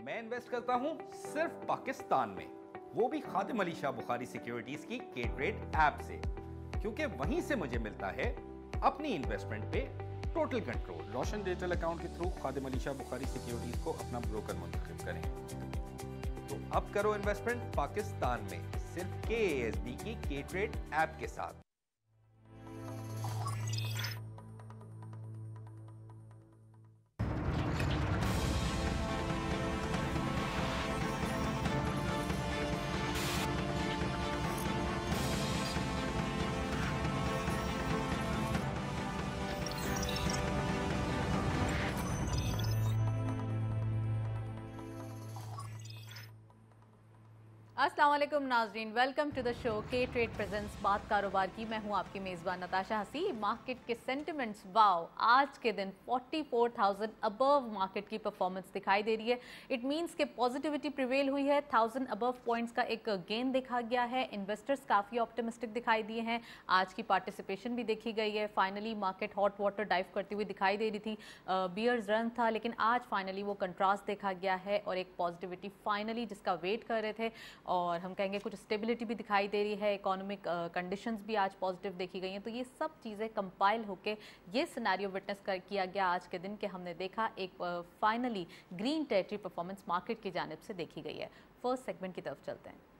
मैं इन्वेस्ट करता हूं सिर्फ पाकिस्तान में, वो भी खादिम अली शाह बुखारी सिक्योरिटीज की K-Trade ऐप से, क्योंकि वहीं से मुझे मिलता है अपनी इन्वेस्टमेंट पे total control. Roshan digital account के थ्रू खादिम अली शाह बुखारी सिक्योरिटीज को अपना ब्रोकर मुंतखब करें। तो अब करो इन्वेस्टमेंट पाकिस्तान में सिर्फ KASB की K-Trade ऐप के साथ। अस्सलाम वालेकुम नाज़रीन, welcome to the show K-Trade presents बात कारोबार की। मैं हूं आपकी मेज़बान नताशा हसी। मार्केट के सेंटिमेंट्स वाओ, आज के दिन 44,000 अबव मार्केट की परफॉर्मेंस दिखाई दे रही है। इट मींस कि पॉजिटिविटी प्रिवेल हुई है। 1000 अबव पॉइंट्स का एक गेन देखा गया है। इन्वेस्टर्स काफ़ी ऑप्टिमिस्टिक दिखाई दिए हैं। आज की पार्टिसिपेशन भी देखी गई है। Finally market hot water dive करती हुई दिखाई दे रही थी। बियर्स रन था, लेकिन आज फाइनली वो कंट्रास्ट देखा गया है और एक पॉजिटिविटी फाइनली जिसका वेट कर रहे थे, और हम कहेंगे कुछ स्टेबिलिटी भी दिखाई दे रही है। इकोनॉमिक कंडीशंस भी आज पॉजिटिव देखी गई हैं। तो ये सब चीज़ें कंपाइल होके ये सिनेरियो विटनेस किया गया आज के दिन कि हमने देखा एक finally green territory performance market की जानिब से देखी गई है। फर्स्ट सेगमेंट की तरफ चलते हैं।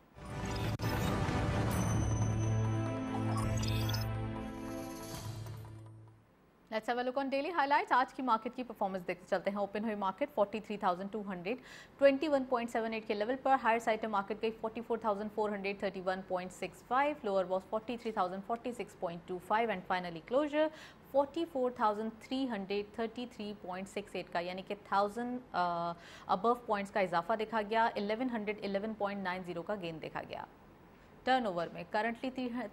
Let's have a look on daily highlights. आज की मार्केट की परफॉर्मेंस देखते चलते हैं। ओपन हुई मार्केट 43,221.78 के लेवल पर। हायर साइड पे मार्केट गई 44,431.65, lower was 43,046.25 and finally closure 44,333.68 का, यानी कि 1000 अबव पॉइंट्स का इजाफा देखा गया। 1111.90 का गेन देखा गया। टर्नओवर में करंटली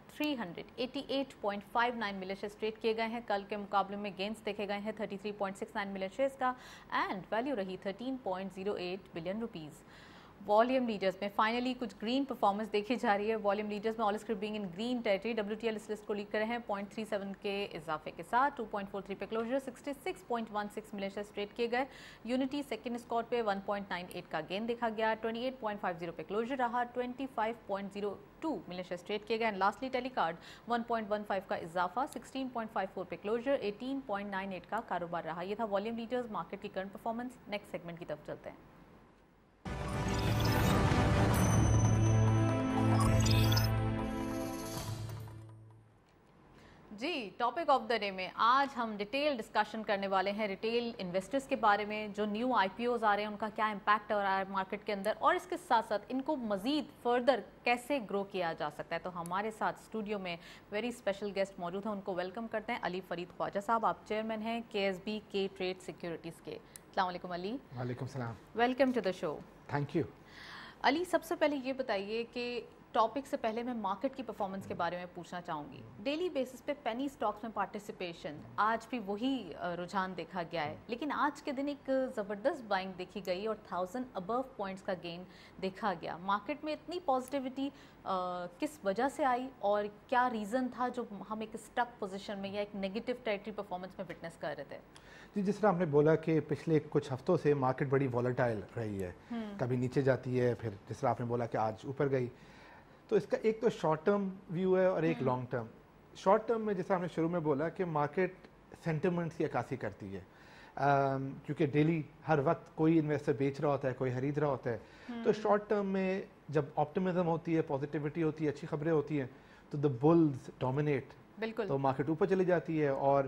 388.59 मिलियन शेयर्स ट्रेड किए गए हैं। कल के मुकाबले में गेन्स देखे गए हैं 33.69 मिलियन शेयर्स का, एंड वैल्यू रही 13.08 बिलियन रुपीज़। वॉल्यूम लीडर्स में फाइनली कुछ ग्रीन परफॉर्मेंस देखी जा रही है। वॉल्यूम लीडर्स में all script being in green territory. WTL इस लिस्ट को लीड करे हैं 0.37 के इजाफे के साथ। 2.43 पे क्लोजर। 66.16 मिलियन शेयर्स ट्रेड किए गए। यूनिटी सेकंड स्कॉट पे 1.98 का गेन देखा गया। 28.50 पे क्लोजर रहा। 25.02 मिलियन शेयर्स ट्रेड किए गए। एंड लास्टली टेलीकार्ड 1.15 का इजाफा। 16.54 पे क्लोजर। 18.98 का कारोबार रहा। ये था वॉल्यूम लीडर्स मार्केट की करंट परफॉर्मेंस। नेक्स्ट सेगमेंट की तरफ चलते हैं। जी, टॉपिक ऑफ द डे में आज हम डिटेल डिस्कशन करने वाले हैं रिटेल इन्वेस्टर्स के बारे में। जो न्यू IPOs आ रहे हैं उनका क्या इम्पैक्ट हो रहा है मार्केट के अंदर, और इसके साथ साथ इनको मज़ीद फर्दर कैसे ग्रो किया जा सकता है। तो हमारे साथ स्टूडियो में वेरी स्पेशल गेस्ट मौजूद हैं, उनको वेलकम करते हैं। अली फरीद ख्वाजा साहब, आप चेयरमैन हैं KSB K-Trade सिक्योरिटीज़ के। अस्सलाम वालेकुम अली। वालेकुम सलाम। Welcome to the show. Thank you. Ali, सबसे पहले ये बताइए कि टॉपिक से पहले मैं मार्केट की परफॉर्मेंस के बारे में पूछना चाहूँगी। डेली बेसिस पे पेनी स्टॉक्स में पार्टिसिपेशन, आज भी वही रुझान देखा गया है, लेकिन आज के दिन एक ज़बरदस्त बाइंग देखी गई और 1000 अबव पॉइंट्स का गेन देखा गया। मार्केट में इतनी पॉजिटिविटी किस वजह से आई और क्या रीज़न था जो हम एक स्टक पोजीशन में या एक नेगेटिव टेरिटरी परफॉर्मेंस में विटनेस कर रहे थे? जी, जिस तरह आपने बोला कि पिछले कुछ हफ्तों से मार्केट बड़ी वॉलेटाइल रही है, कभी नीचे जाती है, फिर जिस तरह आपने बोला कि आज ऊपर गई। तो इसका एक तो शॉर्ट टर्म व्यू है और एक लॉन्ग टर्म। शॉर्ट टर्म में जैसा हमने शुरू में बोला कि मार्केट सेंटिमेंट्स की अक्कासी करती है, क्योंकि डेली हर वक्त कोई इन्वेस्टर बेच रहा होता है, कोई खरीद रहा होता है। तो शॉर्ट टर्म में जब ऑप्टिमिज्म होती है, पॉजिटिविटी होती है, अच्छी खबरें होती हैं, तो द बुल्स डोमिनेट, तो मार्केट ऊपर चली जाती है। और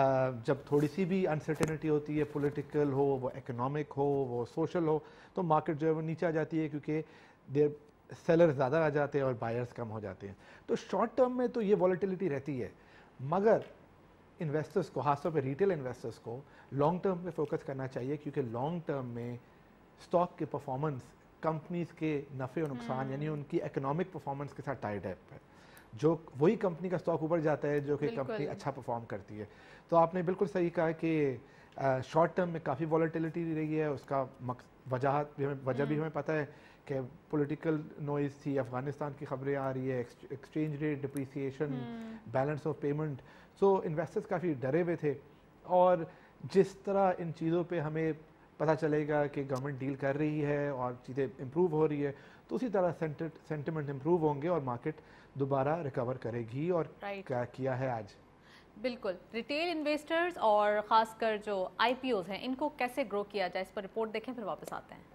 जब थोड़ी सी भी अनसर्टेनिटी होती है, पॉलिटिकल हो, वो इकोनॉमिक हो, वो सोशल हो, तो मार्केट जो है वो नीचे आ जाती है, क्योंकि देर सेलर ज़्यादा आ जाते हैं और बायर्स कम हो जाते हैं। तो शॉर्ट टर्म में तो ये वॉलेटिलिटी रहती है, मगर इन्वेस्टर्स को, खासतौर पे रिटेल इन्वेस्टर्स को लॉन्ग टर्म पे फोकस करना चाहिए, क्योंकि लॉन्ग टर्म में स्टॉक के परफॉर्मेंस कंपनीज के नफ़े और नुकसान, यानी उनकी इकोनॉमिक परफॉर्मेंस के साथ टाइड है। जो वही कंपनी का स्टॉक ऊपर जाता है जो कि कंपनी अच्छा परफॉर्म करती है। तो आपने बिल्कुल सही कहा कि शॉर्ट टर्म में काफ़ी वॉलेटिलिटी रही है। उसका वजह भी हमें पता है कि पॉलिटिकल नॉइज़ थी, अफ़गानिस्तान की खबरें आ रही है, exchange rate depreciation, balance of payment. So investors काफ़ी डरे हुए थे, और जिस तरह इन चीज़ों पे हमें पता चलेगा कि गवर्नमेंट डील कर रही है और चीज़ें इम्प्रूव हो रही है, तो उसी तरह सेंटिमेंट इम्प्रूव होंगे और मार्केट दोबारा रिकवर करेगी। और क्या किया है आज। बिल्कुल, रिटेल इन्वेस्टर्स और ख़ासकर जो IPOs हैं इनको कैसे ग्रो किया जाए, इस पर रिपोर्ट देखें फिर वापस आते हैं।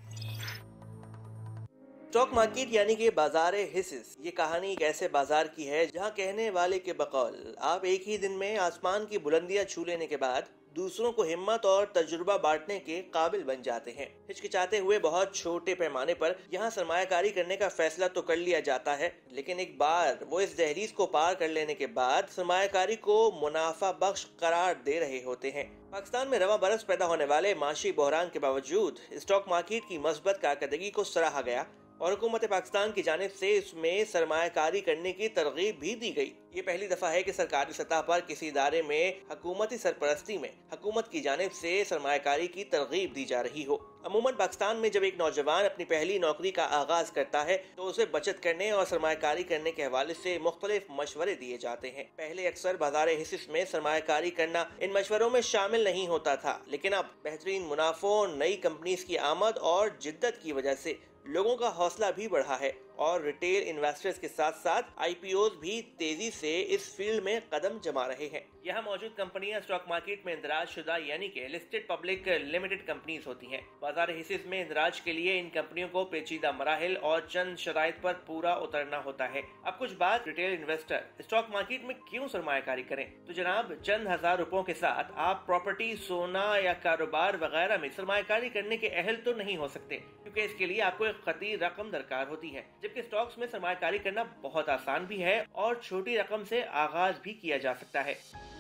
स्टॉक मार्केट यानी कि बाजार हिस्सेस, ये कहानी एक ऐसे बाजार की है जहां कहने वाले के बकौल आप एक ही दिन में आसमान की बुलंदियां छू लेने के बाद दूसरों को हिम्मत और तजुर्बा बांटने के काबिल बन जाते हैं। हिचकिचाते हुए बहुत छोटे पैमाने पर यहाँ सरमायाकारी करने का फैसला तो कर लिया जाता है, लेकिन एक बार वो इस दहलीज को पार कर लेने के बाद सरमायाकारी को मुनाफा बख्श करार दे रहे होते हैं। पाकिस्तान में रवा बरस पैदा होने वाले माशी बहरान के बावजूद स्टॉक मार्केट की मस्बत कारकर्दगी को सराहा गया और हुकूमत पाकिस्तान की जानिब से इसमें सरमायाकारी करने की तरगीब भी दी गई। ये पहली दफा है कि सरकारी सतह पर किसी इदारे में हुकूमती सरपरस्ती में हुकूमत की जानिब से सरमायाकारी की तरगीब दी जा रही हो। अमूमन पाकिस्तान में जब एक नौजवान अपनी पहली नौकरी का आगाज करता है तो उसे बचत करने और सरमायाकारी करने के हवाले से मुख्तलिफ मशवरे दिए जाते हैं। पहले अक्सर बाजार हिस्सेस में सरमायाकारी करना इन मशवरों में शामिल नहीं होता था, लेकिन अब बेहतरीन मुनाफों, नई कंपनीज की आमद और जिद्दत की वजह से लोगों का हौसला भी बढ़ा है और रिटेल इन्वेस्टर्स के साथ साथ IPOs भी तेजी से इस फील्ड में कदम जमा रहे हैं। यहाँ मौजूद कंपनियां स्टॉक मार्केट में इंदराज शुदा यानी कि लिस्टेड पब्लिक लिमिटेड कंपनीज होती हैं। बाजार हिस्सेस में इंदराज के लिए इन कंपनियों को पेचीदा मराहिल और चंद शराइत पर पूरा उतरना होता है। अब कुछ बात रिटेल इन्वेस्टर स्टॉक मार्केट में क्यों सरमायाकारी करें, तो जनाब चंद हजार रुपयों के साथ आप प्रॉपर्टी, सोना या कारोबार वगैरह में सरमायाकारी करने के अहल तो नहीं हो सकते, क्योंकि इसके लिए आपको एक खती रकम दरकार होती है, जबकि स्टॉक्स में सरमायाकारी करना बहुत आसान भी है और छोटी रकम से आगाज भी किया जा सकता है।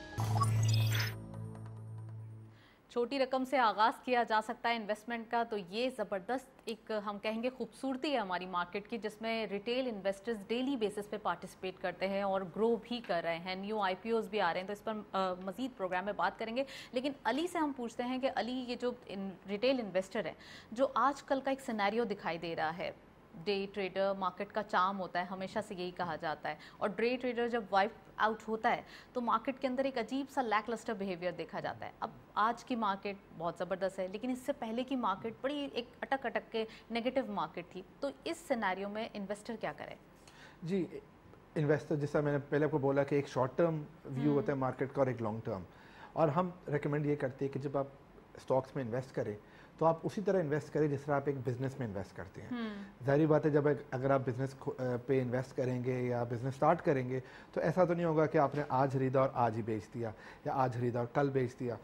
छोटी रकम से आगाज़ किया जा सकता है इन्वेस्टमेंट का, तो ये ज़बरदस्त एक हम कहेंगे खूबसूरती है हमारी मार्केट की, जिसमें रिटेल इन्वेस्टर्स डेली बेसिस पे पार्टिसिपेट करते हैं और ग्रो भी कर रहे हैं। न्यू IPOs भी आ रहे हैं, तो इस पर मज़ीद प्रोग्राम में बात करेंगे। लेकिन अली से हम पूछते हैं कि अली, ये जो रिटेल इन्वेस्टर है, जो आजकल का एक सिनेरियो दिखाई दे रहा है, डे ट्रेडर मार्केट का चार्म होता है, हमेशा से यही कहा जाता है, और डे ट्रेडर जब वाइप आउट होता है तो मार्केट के अंदर एक अजीब सा लैकलस्टर बिहेवियर देखा जाता है। अब आज की मार्केट बहुत ज़बरदस्त है, लेकिन इससे पहले की मार्केट बड़ी एक अटक अटक के नेगेटिव मार्केट थी। तो इस सिनेरियो में इन्वेस्टर क्या करे? जी, इन्वेस्टर, जैसा मैंने पहले आपको बोला कि एक शॉर्ट टर्म व्यू होता है मार्केट का और एक लॉन्ग टर्म, और हम रेकमेंड ये करते हैं कि जब आप स्टॉक्स में इन्वेस्ट करें तो आप उसी तरह इन्वेस्ट करें जिस तरह आप एक बिज़नेस में इन्वेस्ट करते हैं। ज़ाहिर बात है, जब अगर आप बिज़नेस पे इन्वेस्ट करेंगे या बिज़नेस स्टार्ट करेंगे तो ऐसा तो नहीं होगा कि आपने आज खरीदा और आज ही बेच दिया, या आज खरीदा और कल बेच दिया।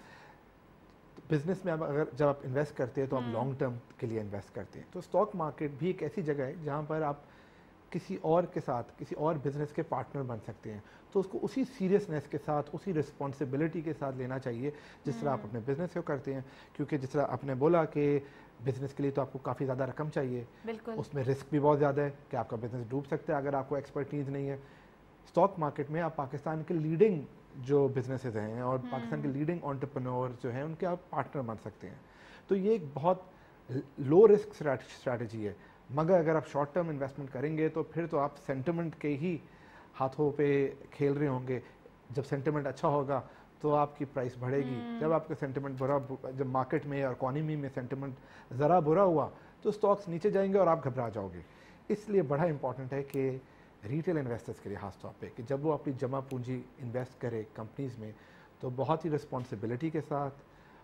बिज़नेस में अगर जब आप इन्वेस्ट करते हैं तो आप लॉन्ग टर्म के लिए इन्वेस्ट करते हैं। तो स्टॉक मार्केट भी एक ऐसी जगह है जहाँ पर आप किसी और के साथ, किसी और बिज़नेस के पार्टनर बन सकते हैं। तो उसको उसी सीरियसनेस के साथ, उसी रिस्पॉन्सिबिलिटी के साथ लेना चाहिए जिस तरह आप अपने बिज़नेस को करते हैं, क्योंकि जिस तरह आपने बोला कि बिज़नेस के लिए तो आपको काफ़ी ज़्यादा रकम चाहिए, उसमें रिस्क भी बहुत ज़्यादा है कि आपका बिज़नेस डूब सकता है अगर आपको एक्सपर्टीज़ नहीं है। स्टॉक मार्केट में आप पाकिस्तान के लीडिंग जो बिज़नेसेस हैं और पाकिस्तान के लीडिंग एंटरप्रेन्योर जो हैं उनके आप पार्टनर बन सकते हैं। तो ये एक बहुत लो रिस्क स्ट्रैटेजी है, मगर अगर आप शॉर्ट टर्म इन्वेस्टमेंट करेंगे तो फिर तो आप सेंटिमेंट के ही हाथों पे खेल रहे होंगे। जब सेंटिमेंट अच्छा होगा तो आपकी प्राइस बढ़ेगी, जब आपका सेंटिमेंट बुरा, जब मार्केट में और इकॉनमी में सेंटिमेंट ज़रा बुरा हुआ तो स्टॉक्स नीचे जाएंगे और आप घबरा जाओगे। इसलिए बड़ा इंपॉर्टेंट है कि रिटेल इन्वेस्टर्स के लिए खास तौर पे कि जब वो अपनी जमा पूंजी इन्वेस्ट करे कंपनीज़ में तो बहुत ही रिस्पॉन्सिबिलिटी के साथ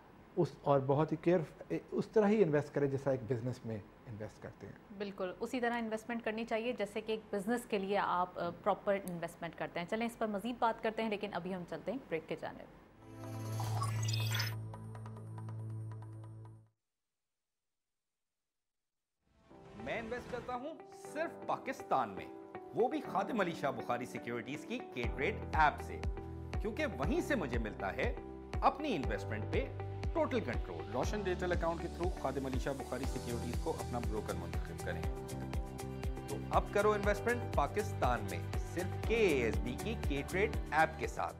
और बहुत ही उस तरह ही इन्वेस्ट करें जैसा एक बिज़नेस में इन्वेस्ट करते हैं। बिल्कुल उसी तरह इन्वेस्टमेंट करनी चाहिए जैसे कि एक बिज़नेस के लिए आप प्रॉपर इन्वेस्टमेंट करते हैं। चलें इस पर मज़ीद बात करते हैं, लेकिन अभी हम चलते हैं ब्रेक के जानिब। मैं इन्वेस्ट करता हूं सिर्फ पाकिस्तान में, वो भी खादिम अली शाह बुखारी सिक्योरिटीज की K-Trade ऐप से, क्योंकि वहीं से मुझे मिलता है अपनी इन्वेस्टमेंट पे total control. Roshan digital account के थ्रू खादिम अली शाह बुखारी सिक्योरिटीज को अपना ब्रोकर मुंतखब करें। तो अब करो इन्वेस्टमेंट पाकिस्तान में सिर्फ KASB की K-Trade ऐप के साथ।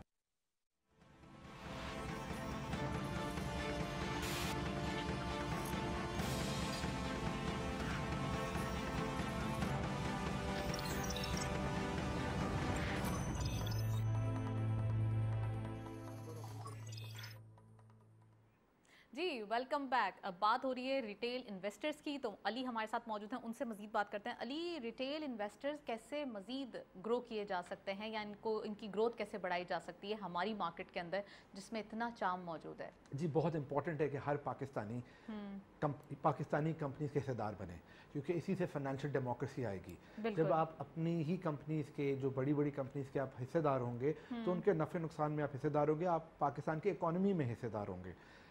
जी, जी वेलकम बैक। अब बात हो रही है रिटेल इन्वेस्टर्स की, तो अली हमारे साथ मौजूद हैं, उनसे मजीद बात करते हैं। अली, रिटेल इन्वेस्टर्स कैसे मजीद ग्रो किए जा सकते हैं या इनकी ग्रोथ कैसे बढ़ाई जा सकती है हमारी मार्केट के अंदर जिसमें इतना चार्म मौजूद है? जी बहुत इंपॉर्टेंट है कि हर पाकिस्तानी कंपनीज के हिस्सेदार बने, क्योंकि इसी से फाइनेंशियल डेमोक्रेसी आएगी। जब आप अपनी ही कंपनीज के, जो बड़ी बड़ी कंपनीज के आप हिस्सेदार होंगे तो उनके नफ़े नुकसान में आप हिस्सेदार होंगे, आप पाकिस्तान की इकोनॉमी में हिस्सेदार होंगे।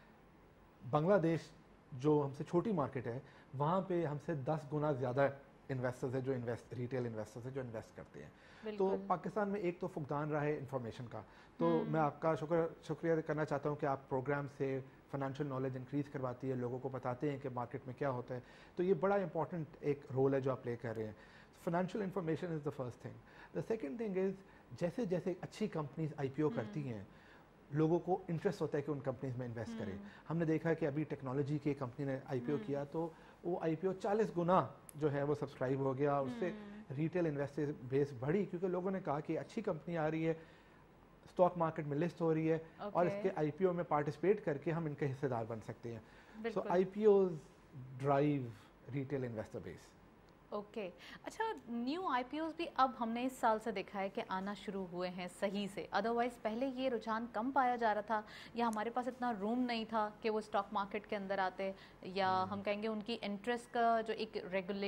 बांग्लादेश जो हमसे छोटी मार्केट है, वहाँ पे हमसे 10 गुना ज़्यादा इन्वेस्टर्स है, जो रिटेल इन्वेस्टर्स है जो इन्वेस्ट करते हैं। तो पाकिस्तान में एक तो फुकदान रहा है इन्फॉर्मेशन का, तो मैं आपका शुक्रिया करना चाहता हूँ कि आप प्रोग्राम से फाइनेंशियल नॉलेज इंक्रीज़ करवाती है, लोगों को बताते हैं कि मार्केट में क्या होता है। तो ये बड़ा इंपॉर्टेंट एक रोल है जो आप प्ले कर रहे हैं। Financial information is the first thing. The second thing is, जैसे जैसे अच्छी कंपनीज IPO करती हैं, लोगों को इंटरेस्ट होता है कि उन कंपनीज में इन्वेस्ट करें। हमने देखा है कि अभी टेक्नोलॉजी की कंपनी ने IPO किया, तो वो IPO 40 गुना जो है वो सब्सक्राइब हो गया, उससे रिटेल इन्वेस्टर बेस बढ़ी, क्योंकि लोगों ने कहा कि अच्छी कंपनी आ रही है, स्टॉक मार्केट में लिस्ट हो रही है, और इसके IPO में पार्टिसिपेट करके हम इनके हिस्सेदार बन सकते हैं। So IPOs drive retail investor base. Okay अच्छा, न्यू IPOs भी अब हमने इस साल से देखा है कि आना शुरू हुए हैं सही से। अदरवाइज़ पहले ये रुझान कम पाया जा रहा था, या हमारे पास इतना रूम नहीं था कि वो स्टॉक मार्केट के अंदर आते, या हम कहेंगे उनकी इंटरेस्ट का जो एक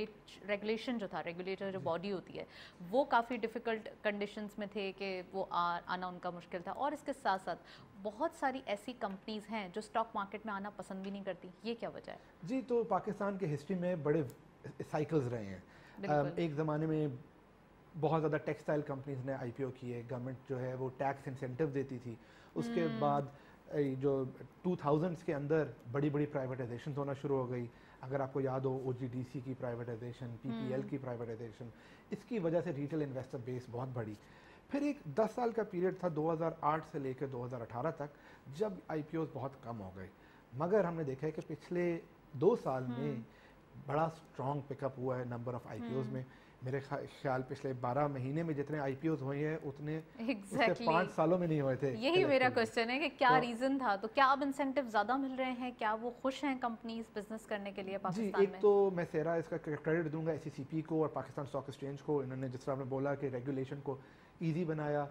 रेगुलेशन जो था, रेगुलेटर जो बॉडी होती है, वो काफ़ी डिफ़िकल्ट कंडीशंस में थे कि वो आना उनका मुश्किल था। और इसके साथ साथ बहुत सारी ऐसी कंपनीज़ हैं जो स्टॉक मार्केट में आना पसंद भी नहीं करती। ये क्या वजह है? जी, तो पाकिस्तान की हिस्ट्री में बड़े साइकिल्स रहे हैं। एक ज़माने में बहुत ज़्यादा टेक्सटाइल कंपनीज ने IPO किए, गवर्नमेंट जो है वो टैक्स इंसेंटिव देती थी। उसके बाद जो 2000s के अंदर बड़ी बड़ी प्राइवेटाइजेशन होना शुरू हो गई। अगर आपको याद हो, OGDC की प्राइवेटाइजेशन, PPL की प्राइवेटाइजेशन, इसकी वजह से रिटेल इन्वेस्टर बेस बहुत बढ़ी। फिर एक 10 साल का पीरियड था 2008 से लेकर 2018 तक, जब IPOs बहुत कम हो गए। मगर हमने देखा है कि पिछले 2 साल में बड़ा स्ट्रॉन्ग पिकअप हुआ है नंबर ऑफ IPOs में। मेरे ख्याल पिछले 12 महीने में जितने IPOs हुए हैं उतने पिछले 5 सालों में नहीं हुए थे। यही मेरा क्वेश्चन है कि क्या रीजन था? तो क्या अब इंसेंटिव ज़्यादा मिल रहे हैं? क्या वो खुश हैं कंपनीज बिजनेस करने के लिए पाकिस्तान में? एक तो मैं सेरा इसका क्रेडिट दूंगा SECP को और पाकिस्तान स्टॉक एक्सचेंज को। इन्होंने जिस तरह आपने बोला कि रेगुलेशन को ईजी बनाया,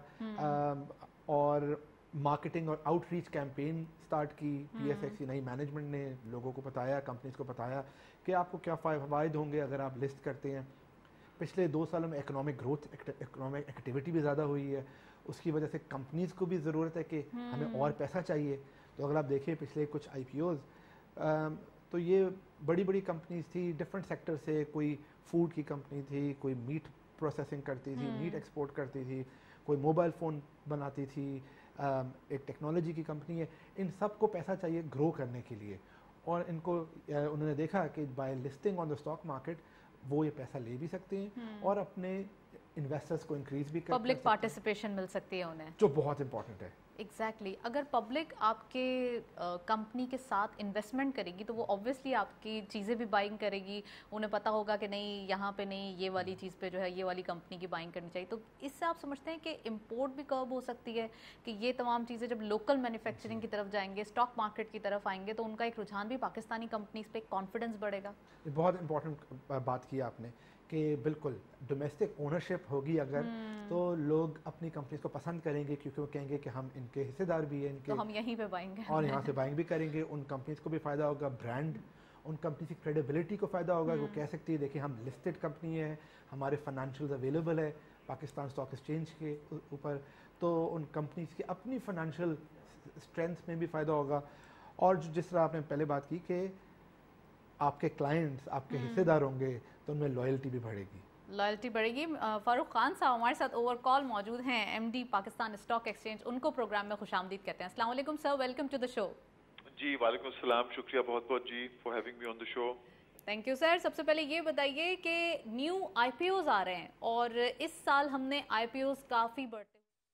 और मार्केटिंग और आउटरीच कैंपेन स्टार्ट की। PSX की नई मैनेजमेंट ने लोगों को बताया, कंपनीज को बताया कि आपको क्या फ़ायदे होंगे अगर आप लिस्ट करते हैं। पिछले 2 सालों में इकोनॉमिक ग्रोथ, इकोनॉमिक एक्टिविटी भी ज़्यादा हुई है, उसकी वजह से कंपनीज को भी ज़रूरत है कि हमें और पैसा चाहिए। तो अगर आप देखें पिछले कुछ IPOs, तो ये बड़ी बड़ी कंपनीज थी डिफरेंट सेक्टर से। कोई फूड की कंपनी थी, कोई मीट प्रोसेसिंग करती थी, मीट एक्सपोर्ट करती थी, कोई मोबाइल फ़ोन बनाती थी, एक टेक्नोलॉजी की कंपनी है। इन सब को पैसा चाहिए ग्रो करने के लिए, और इनको उन्होंने देखा कि by listing on the stock market वो ये पैसा ले भी सकते हैं और अपने इन्वेस्टर्स को इंक्रीज भी कर पब्लिक पार्टिसिपेशन मिल सकती है उन्हें, जो बहुत इंपॉर्टेंट है। एग्जैक्टली अगर पब्लिक आपके कंपनी के साथ इन्वेस्टमेंट करेगी तो वो ऑब्वियसली आपकी चीज़ें भी बाइंग करेगी। उन्हें पता होगा कि नहीं, यहाँ पे नहीं, ये वाली चीज़ पे जो है ये वाली कंपनी की बाइंग करनी चाहिए। तो इससे आप समझते हैं कि इंपोर्ट भी कर्व हो सकती है कि ये तमाम चीज़ें जब लोकल मैन्युफैक्चरिंग की तरफ जाएंगे, स्टॉक मार्केट की तरफ आएंगे, तो उनका एक रुझान भी पाकिस्तानी कंपनीज पे कॉन्फिडेंस बढ़ेगा। बहुत इंपॉर्टेंट बात की आपने कि बिल्कुल डोमेस्टिक ओनरशिप होगी अगर, तो लोग अपनी कंपनीज को पसंद करेंगे, क्योंकि वो कहेंगे कि हम इनके हिस्सेदार भी हैं, इनके तो हम यहीं पे बाइंग और यहाँ से बाइंग भी करेंगे। उन कंपनीज को भी फ़ायदा होगा, ब्रांड, उन कंपनी की क्रेडिबिलिटी को फ़ायदा होगा। वो कह सकती है देखिए हम लिस्टेड कंपनी है, हमारे फाइनेंशियल्स अवेलेबल है पाकिस्तान स्टॉक एक्सचेंज के ऊपर, तो उन कंपनीज की अपनी फाइनेंशियल स्ट्रेंथ में भी फ़ायदा होगा। और जिस तरह आपने पहले बात की कि आपके क्लाइंट्स आपके हिस्सेदार होंगे तो उनमें लॉयल्टी भी बढ़ेगी। लॉयल्टी बढ़ेगी। फारूक खान साहब हमारे साथ ओवर कॉल मौजूद हैं, MD पाकिस्तान स्टॉक एक्सचेंज, उनको प्रोग्राम में खुशामदीद कहते हैं। अस्सलाम वालेकुम sir, welcome to the show. जी वालेकुम सलाम, शुक्रिया बहुत बहुत जी for having me on the show. Thank you sir. सबसे पहले ये बताइए कि न्यू IPOs आ रहे हैं और इस साल हमने IPOs काफ़ी बढ़ते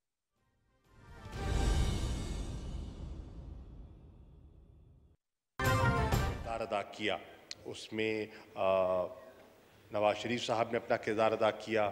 अदा किया, उसमें नवाज शरीफ साहब ने अपना किरदार अदा किया,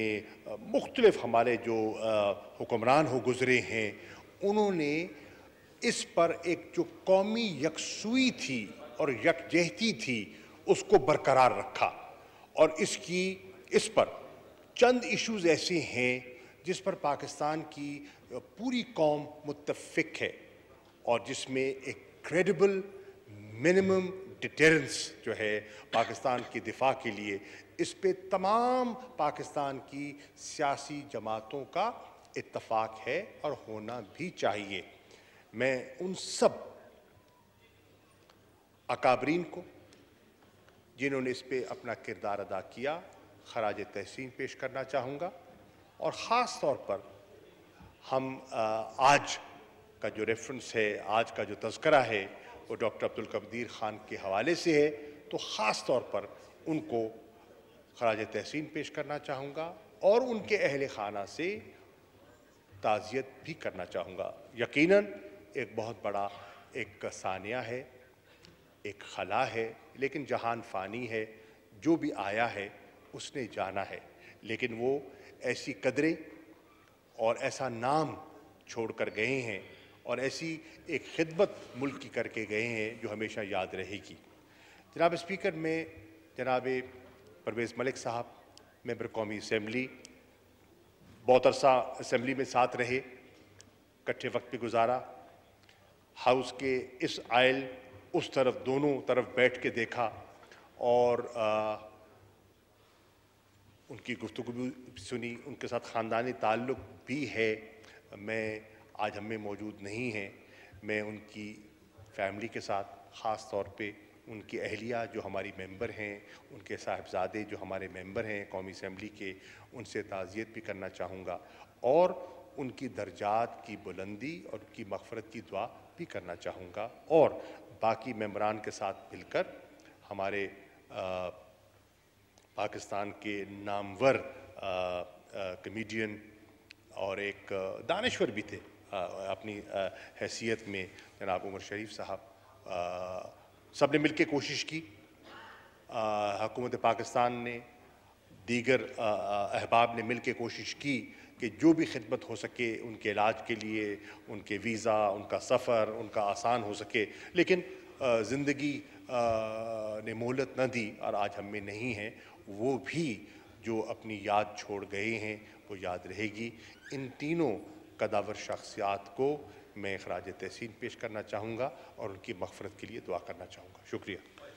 उसमें मुख्तलिफ हमारे जो हुक्मरान हो गुज़रे हैं उन्होंने اس پر ایک جو قومی یکسوئی تھی اور یکجہتی تھی اس کو برقرار رکھا، اور اس پر چند ایشوز ایسے ہیں جس پر پاکستان کی پوری قوم متفق ہے، اور جس میں ایک کریڈیبل منیمم ڈیٹرنس جو ہے پاکستان کی دفاع کے لیے، اس پہ تمام پاکستان کی سیاسی جماعتوں کا اتفاق ہے اور ہونا بھی چاہیے۔ میں ان سب اکابرین کو جنہوں نے اس پہ اپنا کردار ادا کیا خراج تحسین پیش کرنا چاہوں گا، اور خاص طور پر ہم آج کا جو ریفرنس ہے، آج کا جو تذکرہ ہے وہ ڈاکٹر عبدالقدیر خان کے حوالے سے ہے، تو خاص طور پر ان کو خراج تحسین پیش کرنا چاہوں گا اور ان کے اہل خانہ سے تعزیت بھی کرنا چاہوں گا۔ یقیناً ایک بہت بڑا ایک ثانیہ ہے، ایک خلا ہے، لیکن جہان فانی ہے، جو بھی آیا ہے اس نے جانا ہے، لیکن وہ ایسی قدریں اور ایسا نام چھوڑ کر گئے ہیں اور ایسی ایک خدمت ملک کی کر کے گئے ہیں جو ہمیشہ یاد رہے گی۔ جناب اسپیکر، میں جناب پرویز ملک صاحب ممبر قومی اسمبلی، بہت عرصہ اسمبلی میں ساتھ رہے، کٹھے وقت بھی گزارا، ہاؤس کے اس آئل اس طرف دونوں طرف بیٹھ کے دیکھا، اور ان کی گفتگو بھی سنی، ان کے ساتھ خاندانی تعلق بھی ہے۔ میں آج ہم میں موجود نہیں ہیں، میں ان کی فیملی کے ساتھ، خاص طور پہ ان کی اہلیہ جو ہماری ممبر ہیں، ان کے صاحبزادے جو ہمارے ممبر ہیں قومی اسمبلی کے، ان سے تعزیت بھی کرنا چاہوں گا، اور ان کی درجات کی بلندی اور ان کی مغفرت کی دعا بھی کرنا چاہوں گا، اور باقی ممبران کے ساتھ مل کر ہمارے پاکستان کے نامور کمیڈین اور ایک دانشور بھی تھے اپنی حیثیت میں، جناب عمر شریف صاحب، سب نے مل کے کوشش کی، حکومت پاکستان نے، دیگر احباب نے مل کے کوشش کی کہ جو بھی خدمت ہو سکے ان کے علاج کے لیے، ان کے ویزا، ان کا سفر، ان کا آسان ہو سکے، لیکن زندگی نے مہلت نہ دی اور آج ہم میں نہیں ہیں۔ وہ بھی جو اپنی یاد چھوڑ گئے ہیں وہ یاد رہے گی۔ ان تینوں قداور شخصیات کو میں خراج تحسین پیش کرنا چاہوں گا اور ان کی مغفرت کے لیے دعا کرنا چاہوں گا۔ شکریہ۔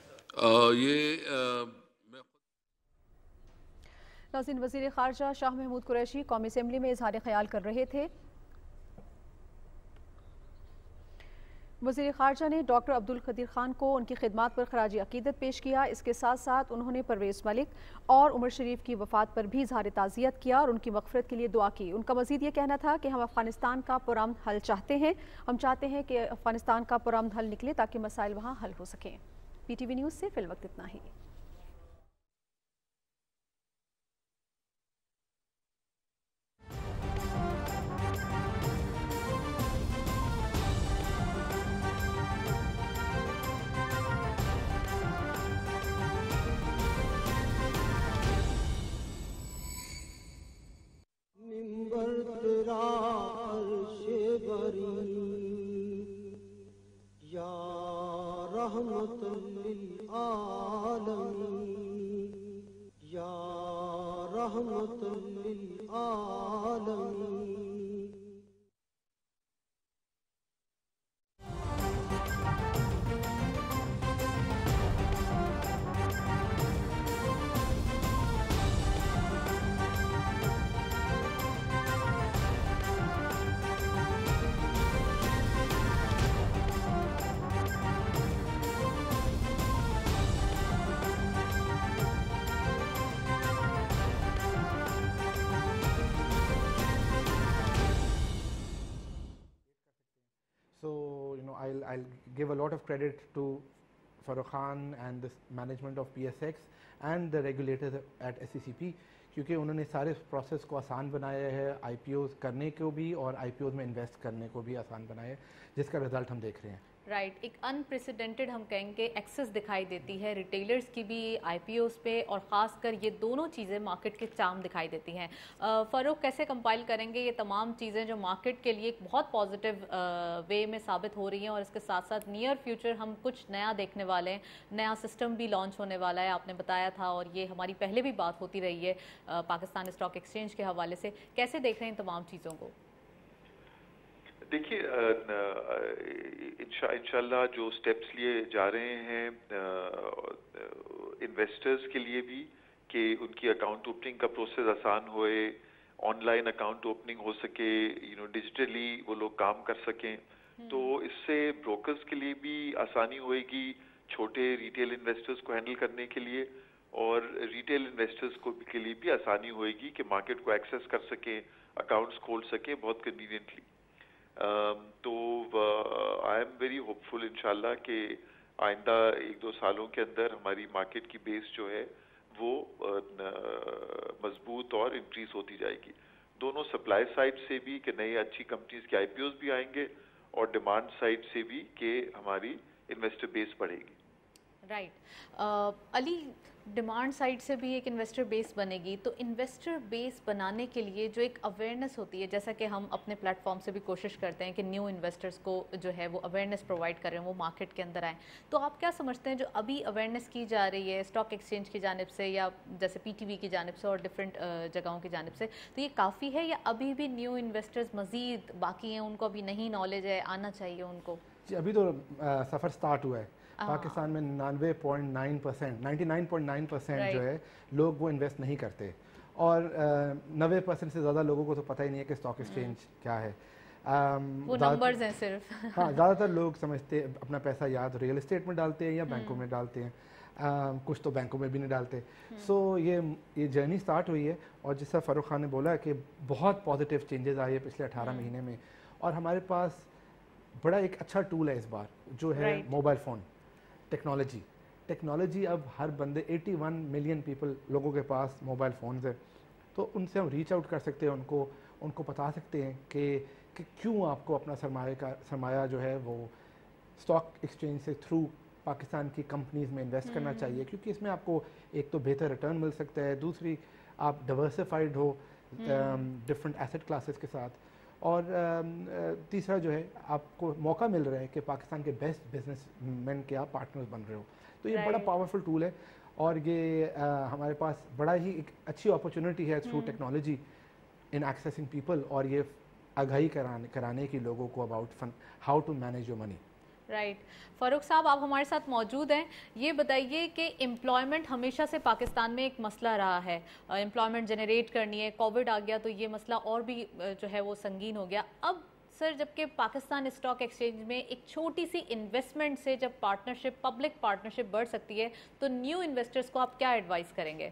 ناظرین، وزیر خارجہ شاہ محمود قریشی قومی اسمبلی میں اظہار خیال کر رہے تھے۔ وزیر خارجہ نے ڈاکٹر عبدالقدیر خان کو ان کی خدمات پر خراج عقیدت پیش کیا۔ اس کے ساتھ ساتھ انہوں نے پرویز ملک اور عمر شریف کی وفات پر بھی اظہار تعزیت کیا اور ان کی مغفرت کے لیے دعا کی۔ ان کا مزید یہ کہنا تھا کہ ہم افغانستان کا پرامن حل چاہتے ہیں، ہم چاہتے ہیں کہ افغانستان کا پرامن حل نکلے تاکہ مسائل وہاں حل ہو سکیں۔ پی ٹی وی نیوز سے فی الوقت اتنا ہی۔ رحمت للعالمین یا رحمت للعالمین۔ I'll give a lot of credit to Farooq Khan and the management of PSX and the regulators at SCCP کیونکہ انہوں نے سارے پروسیس کو آسان بنایا ہے، آئی پی اوز کرنے کو بھی اور آئی پی اوز میں انویسٹ کرنے کو بھی آسان بنایا ہے، جس کا رزلٹ ہم دیکھ رہے ہیں۔ राइट, एक अनप्रेसिडेंटेड हम कहेंगे एक्सेस दिखाई देती है रिटेलर्स की भी आईपीओस पे, और ख़ासकर ये दोनों चीज़ें मार्केट के चार्म दिखाई देती हैं। फ़ारूक, कैसे कंपाइल करेंगे ये तमाम चीज़ें जो मार्केट के लिए एक बहुत पॉजिटिव वे में साबित हो रही हैं, और इसके साथ साथ नियर फ्यूचर हम कुछ नया देखने वाले हैं, नया सिस्टम भी लॉन्च होने वाला है, आपने बताया था, और ये हमारी पहले भी बात होती रही है पाकिस्तान स्टॉक एक्सचेंज के हवाले से। कैसे देख रहे हैं इन तमाम चीज़ों को? देखिए, इंशाल्लाह जो स्टेप्स लिए जा रहे हैं इन्वेस्टर्स के लिए भी, कि उनकी अकाउंट ओपनिंग का प्रोसेस आसान होए, ऑनलाइन अकाउंट ओपनिंग हो सके, डिजिटली वो लोग काम कर सकें, तो इससे ब्रोकर्स के लिए भी आसानी होएगी, छोटे रिटेल इन्वेस्टर्स को हैंडल करने के लिए, और रिटेल इन्वेस्टर्स को के लिए भी आसानी होएगी कि मार्केट को एक्सेस कर सकें, अकाउंट्स खोल सकें बहुत कन्वीनियंटली। तो आई एम वेरी होपफुल इंशाल्लाह कि आइंदा 1-2 सालों के अंदर हमारी मार्केट की बेस जो है वो मजबूत और इंक्रीज होती जाएगी, दोनों सप्लाई साइड से भी कि नई अच्छी कंपनीज के आईपीओस भी आएंगे, और डिमांड साइड से भी कि हमारी इन्वेस्टर बेस बढ़ेगी। राइट, अली, डिमांड साइड से भी एक इन्वेस्टर बेस बनेगी, तो इन्वेस्टर बेस बनाने के लिए जो एक अवेयरनेस होती है, जैसा कि हम अपने प्लेटफॉर्म से भी कोशिश करते हैं कि न्यू इन्वेस्टर्स को जो है वो अवेयरनेस प्रोवाइड करें, वो मार्केट के अंदर आएँ, तो आप क्या समझते हैं जो अभी अवेयरनेस की जा रही है स्टॉक एक्सचेंज की जानिब से, या जैसे पीटीवी की जानिब से और डिफरेंट जगहों की जानिब से, तो ये काफ़ी है, या अभी भी न्यू इन्वेस्टर्स मज़ीद बाकी हैं, उनको अभी नहीं नॉलेज है, आना चाहिए उनको? जी, अभी तो सफ़र स्टार्ट हुआ है। पाकिस्तान में 99.9% जो है लोग वो इन्वेस्ट नहीं करते, और 90% से ज़्यादा लोगों को तो पता ही नहीं है कि स्टॉक एक्सचेंज क्या है। वो नंबर्स हैं सिर्फ। हाँ, ज़्यादातर लोग समझते अपना पैसा या तो रियल एस्टेट में डालते हैं या बैंकों में डालते हैं, कुछ तो बैंकों में भी नहीं डालते। सो ये जर्नी स्टार्ट हुई है, और जैसा फ़ारूक खान ने बोला कि बहुत पॉजिटिव चेंजेस आए हैं पिछले 18 महीने में, और हमारे पास बड़ा एक अच्छा टूल है इस बार, जो है मोबाइल फ़ोन टेक्नोलॉजी। अब हर बंदे 81 मिलियन पीपल लोगों के पास मोबाइल फ़ोन्स है, तो उनसे हम रीच आउट कर सकते हैं, उनको बता सकते हैं कि क्यों आपको अपना सरमाया जो है वो स्टॉक एक्सचेंज से थ्रू पाकिस्तान की कंपनीज़ में इन्वेस्ट करना चाहिए, क्योंकि इसमें आपको एक तो बेहतर रिटर्न मिल सकता है, दूसरी आप डाइवर्सिफाइड हो डिफरेंट एसेट क्लासेस के साथ, और तीसरा जो है आपको मौका मिल रहा है कि पाकिस्तान के बेस्ट बिजनेसमैन के आप पार्टनर्स बन रहे हो। तो ये बड़ा पावरफुल टूल है, और ये हमारे पास बड़ा ही एक अच्छी अपॉर्चुनिटी है through technology in accessing people, और ये आगाही कराने की लोगों को about how to manage your money. Right, Farooq साहब, आप हमारे साथ मौजूद हैं। ये बताइए कि एम्प्लॉयमेंट हमेशा से पाकिस्तान में एक मसला रहा है, एम्प्लॉयमेंट जनरेट करनी है, कोविड आ गया तो ये मसला और भी जो है वो संगीन हो गया। अब सर, जबकि पाकिस्तान स्टॉक एक्सचेंज में एक छोटी सी इन्वेस्टमेंट से जब पार्टनरशिप, पब्लिक पार्टनरशिप बढ़ सकती है, तो न्यू इन्वेस्टर्स को आप क्या एडवाइस करेंगे?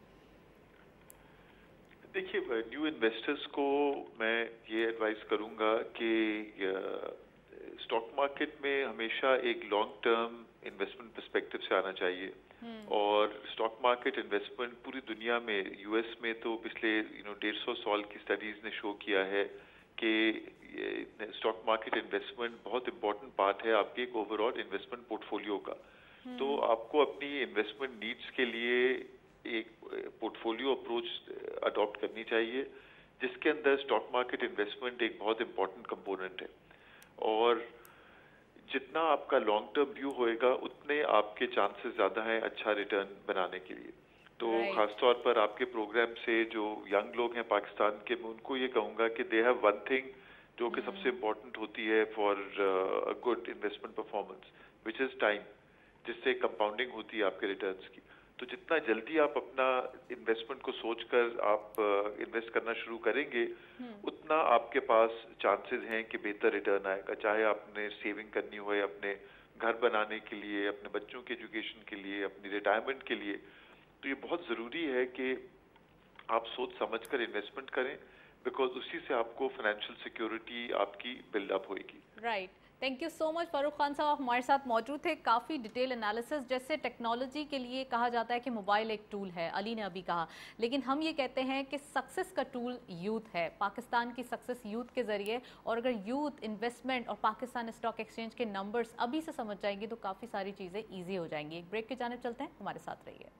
देखिए, न्यू इन्वेस्टर्स को मैं ये एडवाइस करूंगा कि स्टॉक मार्केट में हमेशा एक लॉन्ग टर्म इन्वेस्टमेंट पर्सपेक्टिव से आना चाहिए, और स्टॉक मार्केट इन्वेस्टमेंट पूरी दुनिया में, यूएस में तो पिछले 150 साल की स्टडीज ने शो किया है कि स्टॉक मार्केट इन्वेस्टमेंट बहुत इंपॉर्टेंट पार्ट है आपके एक ओवरऑल इन्वेस्टमेंट पोर्टफोलियो का। तो आपको अपनी इन्वेस्टमेंट नीड्स के लिए एक पोर्टफोलियो अप्रोच अडॉप्ट करनी चाहिए, जिसके अंदर स्टॉक मार्केट इन्वेस्टमेंट एक बहुत इंपॉर्टेंट कंपोनेंट है, और जितना आपका लॉन्ग टर्म व्यू होएगा उतने आपके चांसेस ज़्यादा हैं अच्छा रिटर्न बनाने के लिए। तो खासतौर पर आपके प्रोग्राम से जो यंग लोग हैं पाकिस्तान के, मैं उनको ये कहूँगा कि दे हैव वन थिंग जो कि सबसे इम्पोर्टेंट होती है for a good investment performance, which is time, जिससे कंपाउंडिंग होती है आपके रिटर्न्स की। तो जितना जल्दी आप अपना इन्वेस्टमेंट को सोचकर आप इन्वेस्ट करना शुरू करेंगे, उतना आपके पास चांसेस हैं कि बेहतर रिटर्न आएगा, चाहे आपने सेविंग करनी हो अपने घर बनाने के लिए, अपने बच्चों के एजुकेशन के लिए, अपनी रिटायरमेंट के लिए। तो ये बहुत ज़रूरी है कि आप सोच समझकर इन्वेस्टमेंट करें, बिकॉज उसी से आपको फाइनेंशियल सिक्योरिटी आपकी बिल्डअप होएगी। Right, thank you so much Farooq Khan साहब, आप हमारे साथ मौजूद थे। काफ़ी डिटेल एनालिसिस। जैसे टेक्नोलॉजी के लिए कहा जाता है कि मोबाइल एक टूल है, अली ने अभी कहा, लेकिन हम ये कहते हैं कि सक्सेस का टूल यूथ है। पाकिस्तान की सक्सेस यूथ के ज़रिए, और अगर यूथ, इन्वेस्टमेंट और पाकिस्तान स्टॉक एक्सचेंज के नंबर्स अभी से समझ जाएंगे तो काफ़ी सारी चीज़ें ईजी हो जाएंगी। एक ब्रेक की जानिब चलते हैं, हमारे साथ रहिए।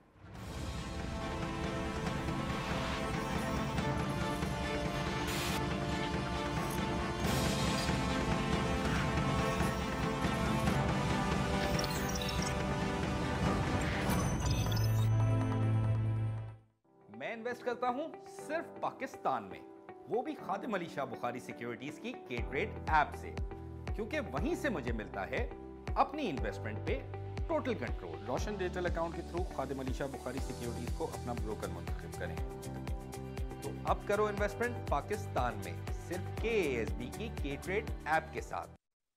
मैं इन्वेस्ट करता हूं सिर्फ पाकिस्तान में, वो भी खादिम अली शाह बुखारी सिक्योरिटीज की K-Trade ऐप से, क्योंकि वहीं से मुझे मिलता है अपनी इन्वेस्टमेंट पे total control. Roshan digital account के थ्रू खादिम अली शाह बुखारी सिक्योरिटीज को अपना ब्रोकर मुंतखब करें। तो अब करो इन्वेस्टमेंट पाकिस्तान में सिर्फ KASB की K-Trade ऐप के साथ।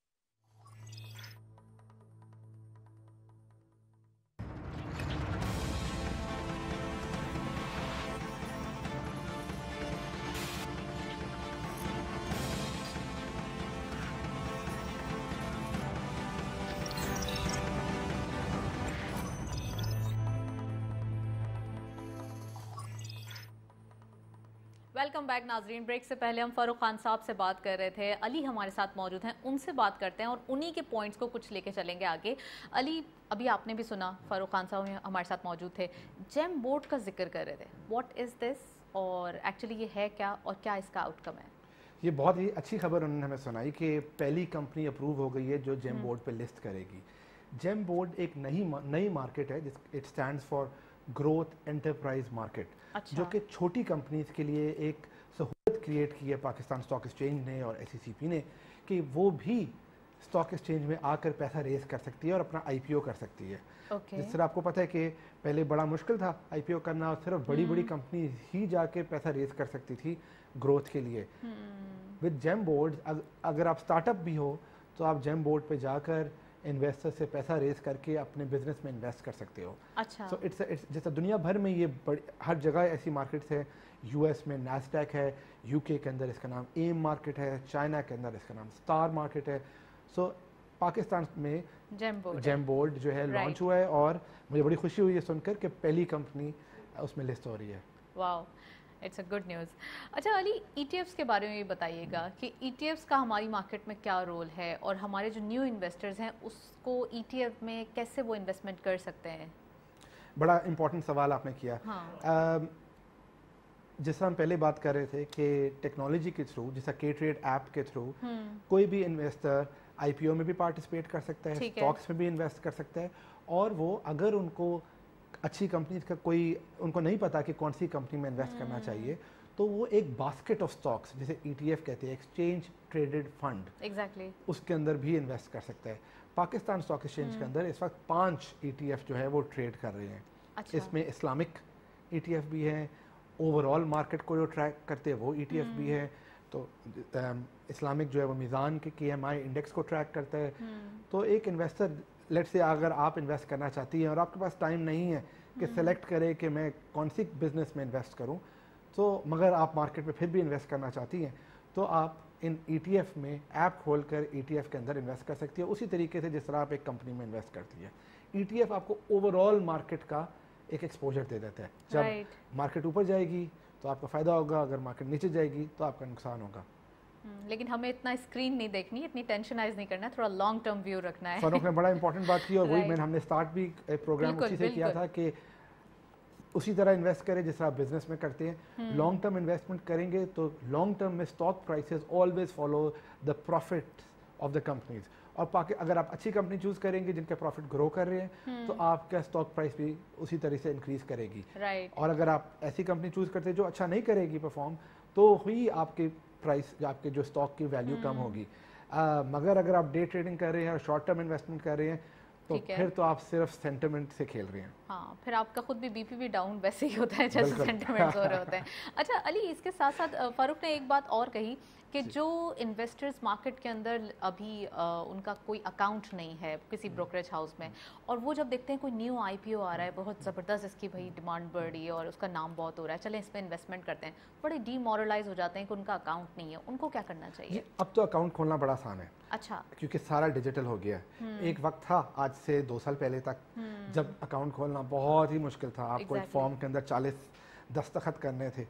वेलकम बैक नाजरीन। ब्रेक से पहले हम फारूक खान साहब से बात कर रहे थे, अली हमारे साथ मौजूद हैं, उनसे बात करते हैं और उन्हीं के पॉइंट्स को कुछ लेके चलेंगे आगे। अली, अभी आपने भी सुना, फारूक खान साहब हमारे साथ मौजूद थे, जेम बोर्ड का जिक्र कर रहे थे। व्हाट इज़ दिस, और एक्चुअली ये है क्या और क्या इसका आउटकम है? ये बहुत ही अच्छी खबर उन्होंने हमें सुनाई कि पहली कंपनी अप्रूव हो गई है जो जेम बोर्ड पे लिस्ट करेगी। जेम बोर्ड एक नई मार्केट है, it stands for growth enterprise market, जो कि छोटी कंपनीज के लिए एक सहूलत क्रिएट की है पाकिस्तान स्टॉक एक्सचेंज ने और SECP ने, कि वो भी स्टॉक एक्सचेंज में आकर पैसा रेज कर सकती है और अपना IPO कर सकती है। जिस तरह आपको पता है कि पहले बड़ा मुश्किल था IPO करना, और सिर्फ बड़ी बड़ी कंपनी ही जाके पैसा रेज कर सकती थी ग्रोथ के लिए। विद जेम बोर्ड, अगर आप स्टार्टअप भी हो तो आप जेम बोर्ड पे जाकर इन्वेस्टर से पैसा रेज करके अपने बिजनेस में इन्वेस्ट कर सकते हो। अच्छा। सो इट्स जैसा दुनिया भर में ये हर जगह ऐसी मार्केट्स है। US में नैस्डैक है, UK के अंदर इसका नाम AIM मार्केट है, चाइना के अंदर इसका नाम स्टार मार्केट है। सो पाकिस्तान में जेम बोर्ड जो है लॉन्च हुआ है, और मुझे बड़ी खुशी हुई है सुनकर कि पहली कंपनी उसमें लिस्ट हो रही है। Wow, it's a good news. अच्छा अली, ETFs के बारे में भी बताइएगा कि ETFs का हमारी मार्केट में क्या रोल है, और हमारे जो न्यू इन्वेस्टर्स हैं उसको ETF में कैसे वो इन्वेस्टमेंट कर सकते हैं? बड़ा इंपॉर्टेंट सवाल आपने किया। हाँ। जिस हम पहले बात कर रहे थे कि टेक्नोलॉजी के थ्रू, जैसा K-Trade ऐप के थ्रू कोई भी इन्वेस्टर IPO में भी पार्टिसिपेट कर सकता है, स्टॉक्स में भी इन्वेस्ट कर सकता है, और वो अगर उनको अच्छी कंपनीज का कोई उनको नहीं पता कि कौन सी कंपनी में इन्वेस्ट करना चाहिए, तो वो एक बास्केट ऑफ स्टॉक्स, जिसे ETF कहते हैं, एक्सचेंज ट्रेडेड फंड, एग्जैक्टली उसके अंदर भी इन्वेस्ट कर सकता है। पाकिस्तान स्टॉक एक्सचेंज के अंदर इस वक्त 5 ETF जो है वो ट्रेड कर रहे हैं। अच्छा। इसमें इस्लामिक ETF भी है, ओवरऑल मार्केट को जो ट्रैक करते हैं वो ETF भी है। तो इस्लामिक जो है वो मीज़ान के KMI इंडेक्स को ट्रैक करता है। तो एक इन्वेस्टर, लेट्स से अगर आप इन्वेस्ट करना चाहती हैं और आपके पास टाइम नहीं है कि सेलेक्ट करे कि मैं कौन सी बिजनेस में इन्वेस्ट करूं, तो मगर आप मार्केट में फिर भी इन्वेस्ट करना चाहती हैं, तो आप इन ETF में ऐप खोलकर ETF के अंदर इन्वेस्ट कर सकती है, उसी तरीके से जिस तरह आप एक कंपनी में इन्वेस्ट करती है। ETF आपको ओवरऑल मार्केट का एक एक्सपोजर दे देता है। जब मार्केट ऊपर जाएगी तो आपका फ़ायदा होगा, अगर मार्केट नीचे जाएगी तो आपका नुकसान होगा। लेकिन हमें इतना स्क्रीन नहीं देखनी, इतनी टेंशनाइज नहीं करना, थोड़ा लॉन्ग टर्म व्यू रखना है। फारूक ने बड़ा इंपॉर्टेंट बात की, और वही मैंने हमने स्टार्ट भी प्रोग्राम उसी से किया था कि उसी तरह इन्वेस्ट करें जिस तरह आप बिजनेस में करते हैं। लॉन्ग टर्म इन्वेस्टमेंट करेंगे तो लॉन्ग टर्म में stock prices always follow the profit of the companies, और अगर आप अच्छी कंपनी चूज करेंगे जिनके प्रॉफिट ग्रो कर रहे हैं तो आपका स्टॉक प्राइस भी उसी तरह से इंक्रीज करेगी। और अगर आप ऐसी कंपनी चूज करते हैं जो अच्छा नहीं करेगी परफॉर्म, तो ही आपके प्राइस, आपके जो स्टॉक की वैल्यू कम होगी। मगर अगर आप डे ट्रेडिंग कर रहे हैं और शॉर्ट टर्म इन्वेस्टमेंट कर रहे हैं तो फिर तो आप सिर्फ सेंटिमेंट से खेल रहे हैं। हाँ, फिर आपका खुद भी BP भी डाउन वैसे ही होता है जैसे सेंटिमेंट्स हो रहे होते हैं। अच्छा अली, इसके साथ साथ फारूक ने एक बात और कही कि जो इन्वेस्टर्स मार्केट के अंदर अभी उनका कोई अकाउंट नहीं है किसी ब्रोकरेज हाउस में, और वो जब देखते हैं कोई न्यू आईपीओ आ रहा है, बहुत ज़बरदस्त इसकी भाई डिमांड बढ़ रही है और उसका नाम बहुत हो रहा है, चलें इस पर इन्वेस्टमेंट करते हैं, बड़े डीमोरलाइज हो जाते हैं कि उनका अकाउंट नहीं है, उनको क्या करना चाहिए? अब तो अकाउंट खोलना बड़ा आसान है। अच्छा। क्योंकि सारा डिजिटल हो गया है। एक वक्त था आज से 2 साल पहले तक जब अकाउंट खोलना बहुत ही मुश्किल था। आपको एक फॉर्म के अंदर 40 दस्तखत करने थे,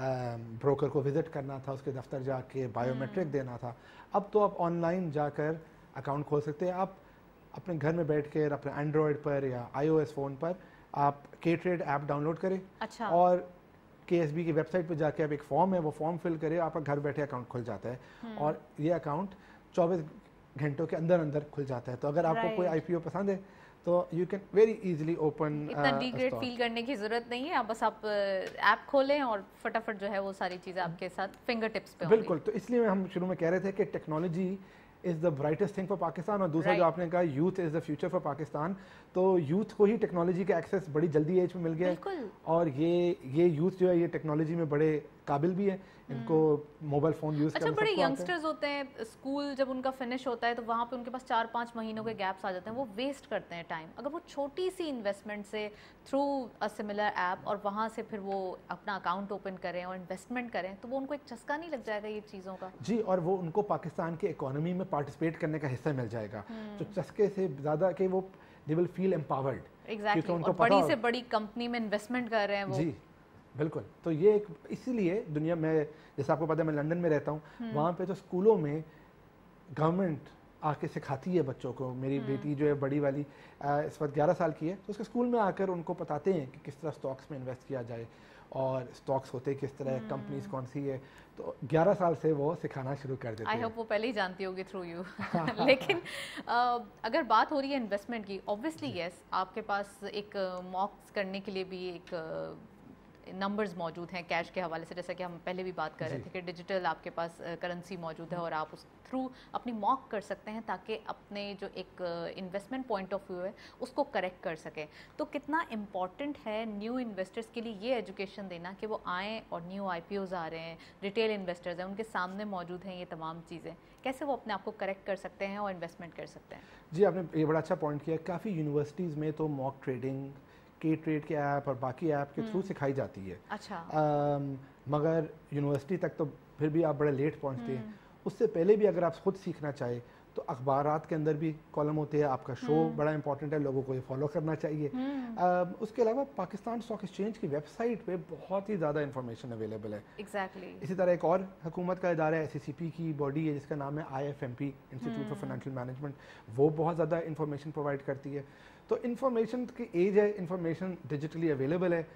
ब्रोकर को विजिट करना था, उसके दफ्तर जाके बायोमेट्रिक देना था। अब तो आप ऑनलाइन जाकर अकाउंट खोल सकते हैं। आप अपने घर में बैठ कर अपने एंड्रॉयड पर या iOS फ़ोन पर आप K-Trade ऐप डाउनलोड करें। अच्छा। और KSB की वेबसाइट पर जाके आप एक फॉर्म है वो फॉर्म फिल करें, आपका घर बैठे अकाउंट खुल जाता है और ये अकाउंट 24 घंटों के अंदर अंदर खुल जाता है। तो अगर आपको कोई IPO पसंद है तो you can very easily open. इतना डिग्रेड फील करने की जरूरत नहीं है, आप बस आप ऐप खोलें और फटाफट जो है वो सारी चीज़ें आपके साथ फिंगर टिप्स पे होंगी। बिल्कुल। तो इसलिए हम शुरू में कह रहे थे कि technology is the brightest thing for Pakistan, और दूसरा जो आपने कहा youth is the future for Pakistan, तो यूथ को ही टेक्नोलॉजी का एक्सेस बड़ी जल्दी एज में मिल गया है और ये यूथ जो है ये टेक्नोलॉजी में बड़े काबिल भी है, इनको मोबाइल फ़ोन यूज़ करना। अच्छा, बड़े यंगस्टर्स होते हैं, स्कूल जब उनका फिनिश होता है तो वहाँ पे उनके पास 4-5 महीनों के गैप्स आ जाते हैं, वो वेस्ट करते हैं टाइम। अगर वो छोटी सी इन्वेस्टमेंट से थ्रू अ सिमिलर ऐप और वहाँ से फिर वो अपना अकाउंट ओपन करें और इन्वेस्टमेंट करें तो वो उनको एक चस्का नहीं लग जाएगा ये चीज़ों का? जी, और वो उनको पाकिस्तान की इकोनॉमी में पार्टिसिपेट करने का हिस्सा मिल जाएगा। तो चस्के से ज़्यादा कि वो they will feel empowered. Exactly, और बड़ी से बड़ी कंपनी में इन्वेस्टमेंट कर रहे हैं वो। जी बिल्कुल। तो ये एक इसीलिए दुनिया में, जैसे आपको पता है मैं लंदन में रहता हूँ, वहाँ पे तो स्कूलों में गवर्नमेंट आके सिखाती है बच्चों को। मेरी बेटी जो है बड़ी वाली इस वक्त 11 साल की है, तो उसके स्कूल में आकर उनको बताते हैं कि किस तरह स्टॉक्स में इन्वेस्ट किया जाए और स्टॉक्स होते किस तरह, कंपनीज कौन सी है। तो 11 साल से वो सिखाना शुरू कर देते हैं। आई होप वो पहले ही जानती होगी थ्रू यू। लेकिन अगर बात हो रही है इन्वेस्टमेंट की, ऑब्वियसली यस, आपके पास एक मॉक्स करने के लिए भी एक नंबर्स मौजूद हैं कैश के हवाले से, जैसा कि हम पहले भी बात कर रहे थे कि डिजिटल आपके पास करेंसी मौजूद है और आप उस थ्रू अपनी मॉक कर सकते हैं ताकि अपने जो एक इन्वेस्टमेंट पॉइंट ऑफ व्यू है उसको करेक्ट कर सकें। तो कितना इम्पॉर्टेंट है न्यू इन्वेस्टर्स के लिए ये एजुकेशन देना कि वो आएँ और न्यू IPOs आ रहे हैं, रिटेल इन्वेस्टर्स हैं, उनके सामने मौजूद हैं ये तमाम चीज़ें, कैसे वो अपने आप को करेक्ट कर सकते हैं और इन्वेस्टमेंट कर सकते हैं? जी, आपने ये बड़ा अच्छा पॉइंट किया। काफ़ी यूनिवर्सिटीज़ में तो मॉक ट्रेडिंग K-Trade के ऐप और बाकी ऐप के थ्रू सिखाई जाती है। अच्छा। मगर यूनिवर्सिटी तक तो फिर भी आप बड़े लेट पहुंचते हैं। उससे पहले भी अगर आप खुद सीखना चाहें तो अखबारात के अंदर भी कॉलम होते हैं। आपका शो बड़ा इंपॉर्टेंट है, लोगों को ये फॉलो करना चाहिए। उसके अलावा पाकिस्तान स्टॉक एक्सचेंज की वेबसाइट पे बहुत ही ज़्यादा इंफॉर्मेशन अवेलेबल है। एग्जैक्टली। इसी तरह एक और हुकूमत का इदारा है, SECP की बॉडी है जिसका नाम है IFMP, institute for financial management, वो बहुत ज़्यादा इंफॉर्मेशन प्रोवाइड करती है। तो इन्फॉर्मेशन की एज है, इन्फॉर्मेशन डिजिटली अवेलेबल है,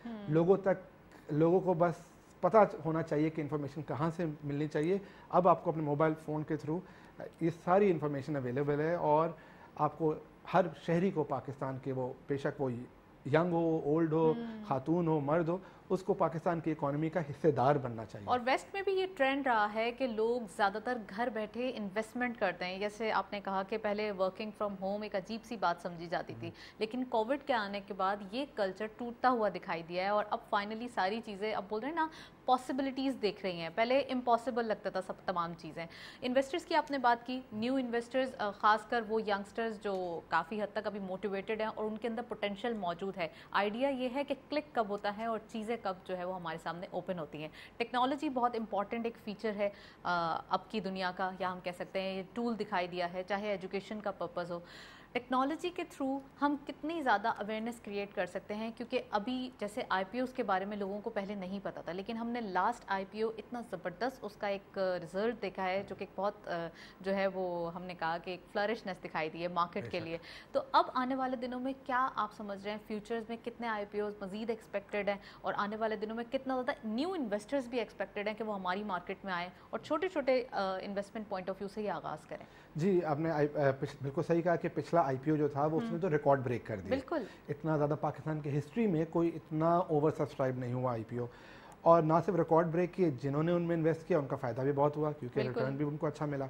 लोगों को बस पता होना चाहिए कि इन्फॉर्मेशन कहाँ से मिलनी चाहिए। अब आपको अपने मोबाइल फ़ोन के थ्रू ये सारी इन्फॉर्मेशन अवेलेबल है और आपको हर शहरी को पाकिस्तान के, वो बेशक वो यंग हो, ओल्ड हो, खातून हो, मर्द हो, उसको पाकिस्तान की इकोनॉमी का हिस्सेदार बनना चाहिए। और वेस्ट में भी ये ट्रेंड रहा है कि लोग ज़्यादातर घर बैठे इन्वेस्टमेंट करते हैं। जैसे आपने कहा कि पहले वर्किंग फ्रॉम होम एक अजीब सी बात समझी जाती थी, लेकिन कोविड के आने के बाद ये कल्चर टूटता हुआ दिखाई दिया है और अब फाइनली सारी चीज़ें, अब बोल रहे हैं ना, पॉसिबिलिटीज़ देख रही हैं। पहले इम्पॉसिबल लगता था सब तमाम चीज़ें। इन्वेस्टर्स की आपने बात की, न्यू इन्वेस्टर्स, ख़ासकर वो यंगस्टर्स जो काफ़ी हद तक अभी मोटिवेटेड हैं और उनके अंदर पोटेंशियल मौजूद है। आइडिया ये है कि क्लिक कब होता है और चीज़ें कब जो है वो हमारे सामने ओपन होती हैं। टेक्नोलॉजी बहुत इंपॉर्टेंट एक फ़ीचर है अब की दुनिया का, या हम कह सकते हैं ये टूल दिखाई दिया है, चाहे एजुकेशन का पर्पज़ हो। टेक्नोलॉजी के थ्रू हम कितनी ज़्यादा अवेयरनेस क्रिएट कर सकते हैं, क्योंकि अभी जैसे IPOs के बारे में लोगों को पहले नहीं पता था, लेकिन हमने लास्ट IPO इतना ज़बरदस्त उसका एक रिज़ल्ट देखा है जो कि बहुत जो है वो हमने कहा कि एक फ्लरिशनेस दिखाई दी है मार्केट के लिए। तो अब आने वाले दिनों में क्या आप समझ रहे हैं, फ्यूचर्स में कितने IPOs मज़ीद एक्सपेक्टेड हैं और आने वाले दिनों में कितना ज़्यादा न्यू इन्वेस्टर्स भी एक्सपेक्टेड हैं कि वो हमारी मार्केट में आएँ और छोटे छोटे इन्वेस्टमेंट पॉइंट ऑफ व्यू से ही आगाज़ करें? जी, आपने बिल्कुल सही कहा कि पिछला IPO जो था वो उसने तो रिकॉर्ड ब्रेक कर दिया। बिल्कुल। इतना ज़्यादा पाकिस्तान की हिस्ट्री में कोई इतना ओवर सब्सक्राइब नहीं हुआ IPO, और ना सिर्फ रिकॉर्ड ब्रेक किए, जिन्होंने उनमें इन्वेस्ट किया उनका फ़ायदा भी बहुत हुआ क्योंकि रिटर्न भी उनको अच्छा मिला।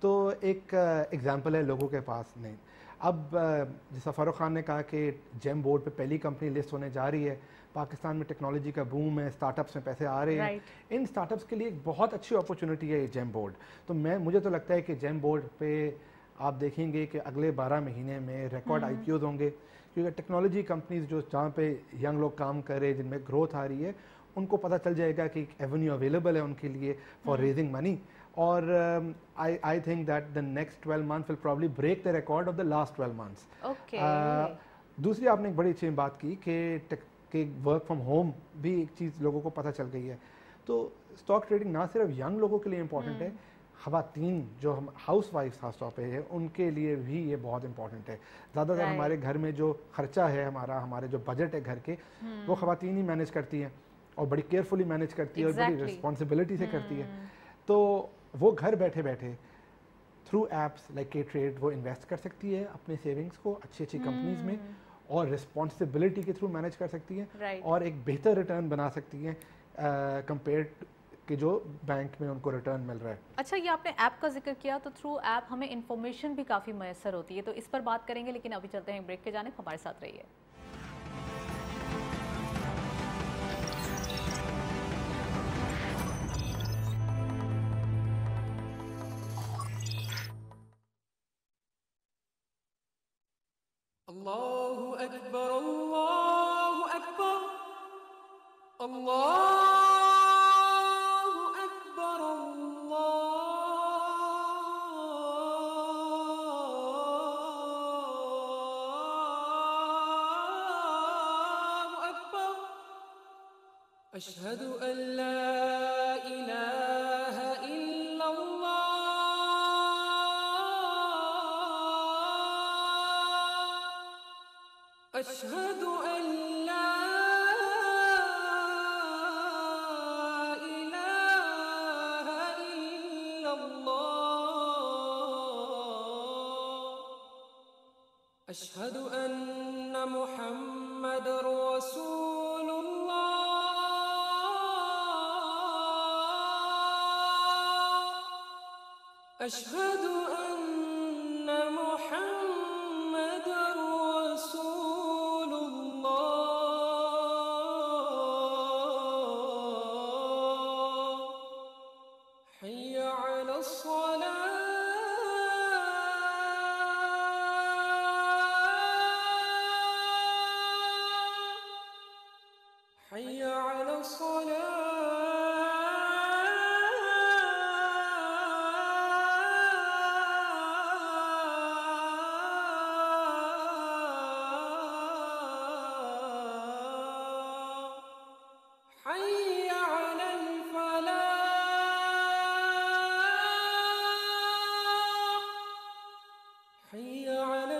تو ایک ایگزامپل ہے لوگوں کے پاس نہیں. اب جیسا فاروق خان نے کہا کہ جیم بورڈ پہ پہلی کمپنی لسٹ ہونے جا رہی ہے. پاکستان میں ٹیکنالوجی کا بوم ہے, اسٹارٹ اپس میں پیسے آ رہے ہیں. ان اسٹارٹ اپس کے لیے ایک بہت اچھی اپرچونٹی ہے یہ جیم بورڈ. تو مجھے تو لگتا ہے کہ جیم بورڈ پہ آپ دیکھیں گے کہ اگلے 12 مہینے میں ریکارڈ آئی پی اوز ہوں گے, کیونکہ ٹیکنالوجی کمپنیز جو جہاں پہ ینگ لوگ کام کر رہے ہیں, جن میں گروتھ آ رہی ہے, ان کو پتہ چل جائے گا کہ ایک ایونیو اویلیبل ہے ان کے لیے فار ریزنگ منی. اور I think that the next 12 months will probably break the record of the last 12 months. دوسری آپ نے ایک بڑی اچھی بات کی کہ ورک فرام ہوم بھی ایک چیز لوگوں کو پتہ چل گئی ہے. تو اسٹاک ٹریڈنگ نہ صرف ینگ لوگوں کے لیے امپورٹنٹ ہے, خواتین جو ہم ہاؤس وائف خاص طور پہ ہے ان کے لیے بھی یہ بہت امپورٹنٹ ہے. زیادہ تر ہمارے گھر میں جو خرچہ ہے ہمارے جو بجٹ ہے گھر کے, وہ خواتین ہی مینیج کرتی ہیں اور بڑی کیئرفلی مینیج کرتی ہے اور بڑی رسپانسبلٹی سے کرتی ہے. تو وہ گھر بیٹھے بیٹھے through apps like K-Trade وہ انویسٹ کر سکتی ہے اپنے سیونگس کو اچھی کمپنیز میں, اور رسپانسبلٹی کے تھرو مینیج کر سکتی ہیں, اور ایک بہتر ریٹرن بنا سکتی ہیں کمپیئر کہ جو بینک میں ان کو ریٹرن مل رہا ہے. اچھا, یہ آپ نے ایپ کا ذکر کیا, تو تھرو ایپ ہمیں انفارمیشن بھی کافی میسر ہوتی ہے, تو اس پر بات کریں گے, لیکن ابھی چلتے ہیں بریک کے جانب. ہمارے ساتھ رہیے. الله أكبر الله أكبر الله أكبر الله أكبر أشهد أن لا إله إلا الله أشهد أن لا إله إلا الله أشهد أن محمد رسول الله أشهد أن محمد رسول الله حي على الصلاة حي على الصلاة حي على الفلاح حي على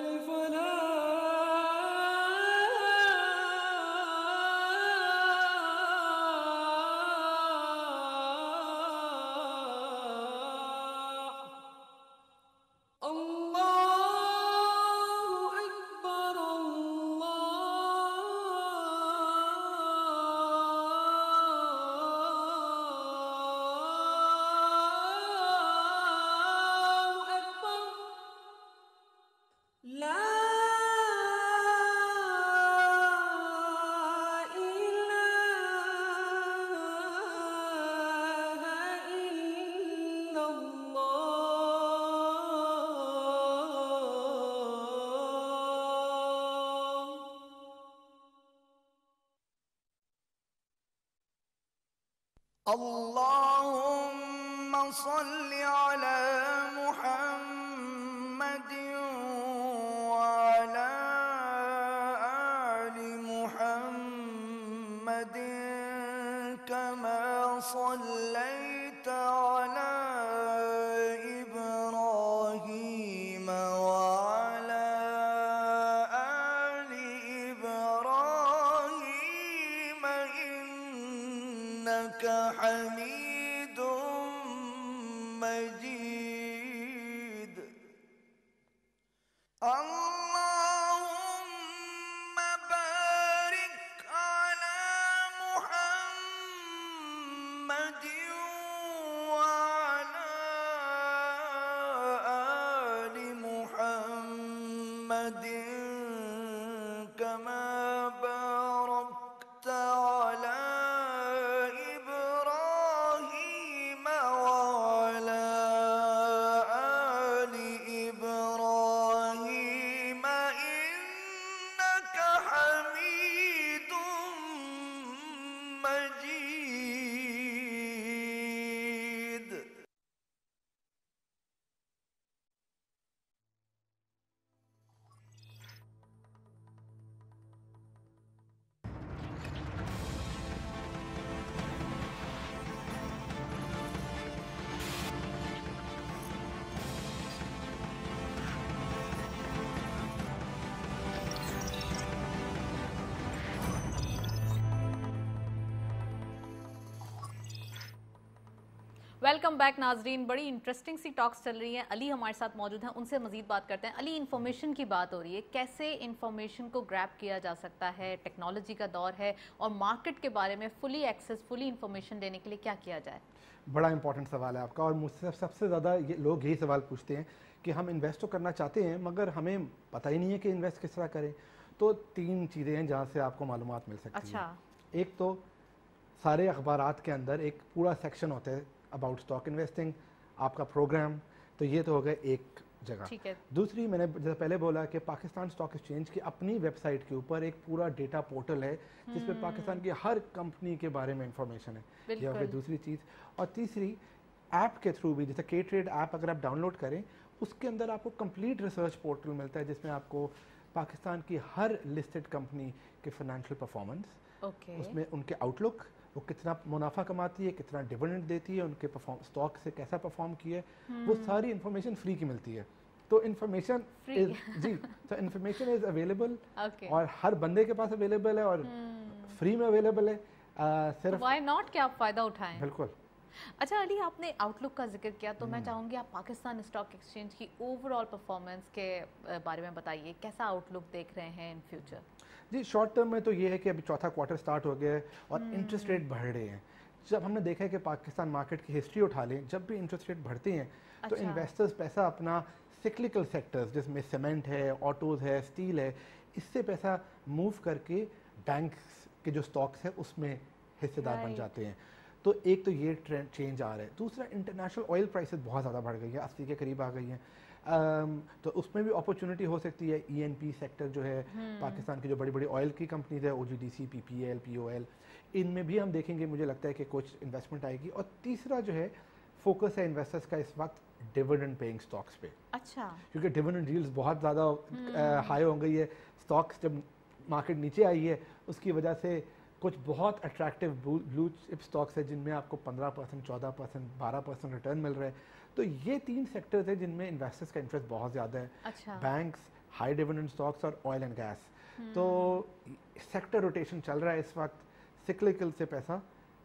الفلاح الله أكبر الله أكبر لا إله إلا الله اللهم صل على محمد وعلى آل محمد كما صليت على إبراهيم وعلى آل إبراهيم إنك حميد مجيد اللهم بارك على محمد وعلى محمد كما باركت على إبراهيم وعلى آل إبراهيم إنك حميد مجيد. वेलकम बैक नाजरीन, बड़ी इंटरेस्टिंग सी टॉक्स चल रही हैं। अली हमारे साथ मौजूद हैं, उनसे मजीद बात करते हैं। अली, इन्फॉर्मेशन की बात हो रही है, कैसे इन्फॉर्मेशन को ग्रैब किया जा सकता है? टेक्नोलॉजी का दौर है और मार्केट के बारे में फुली एक्सेस, फुली इन्फॉर्मेशन देने के लिए क्या किया जाए? बड़ा इंपॉर्टेंट सवाल है आपका, और मुझसे सबसे ज़्यादा लोग यही सवाल पूछते हैं कि हम इन्वेस्ट तो करना चाहते हैं मगर हमें पता ही नहीं है कि इन्वेस्ट किस तरह करें। तो 3 चीज़ें हैं जहाँ से आपको मालूमात मिल सकती अच्छा। है। एक तो सारे अखबारात के अंदर एक पूरा सेक्शन होता है अबाउट स्टॉक इन्वेस्टिंग, आपका प्रोग्राम, तो ये तो हो गया एक जगह। ठीक है। दूसरी, मैंने जैसे पहले बोला कि पाकिस्तान स्टॉक एक्सचेंज की अपनी वेबसाइट के ऊपर एक पूरा डेटा पोर्टल है जिसपे पाकिस्तान की हर कंपनी के बारे में इंफॉर्मेशन है। ये हो गई दूसरी चीज़। और तीसरी, ऐप के थ्रू भी, जैसे के ट्रेड ऐप अगर आप डाउनलोड करें उसके अंदर आपको कंप्लीट रिसर्च पोर्टल मिलता है जिसमें आपको पाकिस्तान की हर लिस्टेड कंपनी के फाइनेंशियल परफॉर्मेंस, उसमें उनके आउटलुक, वो कितना मुनाफा कमाती है, कितना डिविडेंड देती है, उनके स्टॉक से कैसा परफॉर्म किया है, वो सारी इन्फॉर्मेशन फ्री की मिलती है। तो इन्फॉर्मेशन जी, तो इन्फॉर्मेशन इज अवेलेबल और हर बंदे के पास अवेलेबल है और फ्री में अवेलेबल है। सिर्फ व्हाई नॉट कि आप फ़ायदा उठाएं। बिल्कुल। अच्छा अली, आपने आउटलुक का जिक्र किया तो मैं चाहूँगी आप पाकिस्तान स्टॉक एक्सचेंज की ओवरऑल परफॉर्मेंस के बारे में बताइए, कैसा आउटलुक देख रहे हैं इन फ्यूचर? जी, शॉर्ट टर्म में तो ये है कि अभी चौथा क्वार्टर स्टार्ट हो गया है और इंटरेस्ट रेट बढ़ रहे हैं। जब हमने देखा है कि पाकिस्तान मार्केट की हिस्ट्री उठा लें, जब भी इंटरेस्ट रेट बढ़ते हैं तो इन्वेस्टर्स पैसा अपना सिक्लिकल सेक्टर्स जिसमें सीमेंट है, ऑटोज़ है, स्टील है, इससे पैसा मूव करके बैंक्स के जो स्टॉक्स है उसमें हिस्सेदार बन जाते हैं। तो एक तो ये ट्रेंड चेंज आ रहा है। दूसरा, इंटरनेशनल ऑयल प्राइसेस बहुत ज़्यादा बढ़ गई है, 80 के करीब आ गई हैं। तो उसमें भी अपॉर्चुनिटी हो सकती है। ENP सेक्टर जो है, पाकिस्तान की जो बड़ी बड़ी ऑयल की कंपनीज है, OGDC, PPL, POL, इनमें भी हम देखेंगे, मुझे लगता है कि कुछ इन्वेस्टमेंट आएगी। और तीसरा जो है फोकस है इन्वेस्टर्स का इस वक्त डिविडेंड पेइंग स्टॉक्स पे। अच्छा। क्योंकि डिविडेंड यील्ड्स बहुत ज़्यादा हाई हो गई है। स्टॉक्स जब मार्केट नीचे आई है उसकी वजह से कुछ बहुत अट्रैक्टिव ब्लू चिप स्टॉक्स है जिनमें आपको 15%, 14%, 12% रिटर्न मिल रहा है। तो ये 3 सेक्टर्स हैं जिनमें इन्वेस्टर्स का इंटरेस्ट बहुत ज़्यादा है। अच्छा। बैंक्स, हाई डिविडेंड स्टॉक्स और ऑयल एंड गैस। तो सेक्टर रोटेशन चल रहा है इस वक्त, सिक्लिकल से पैसा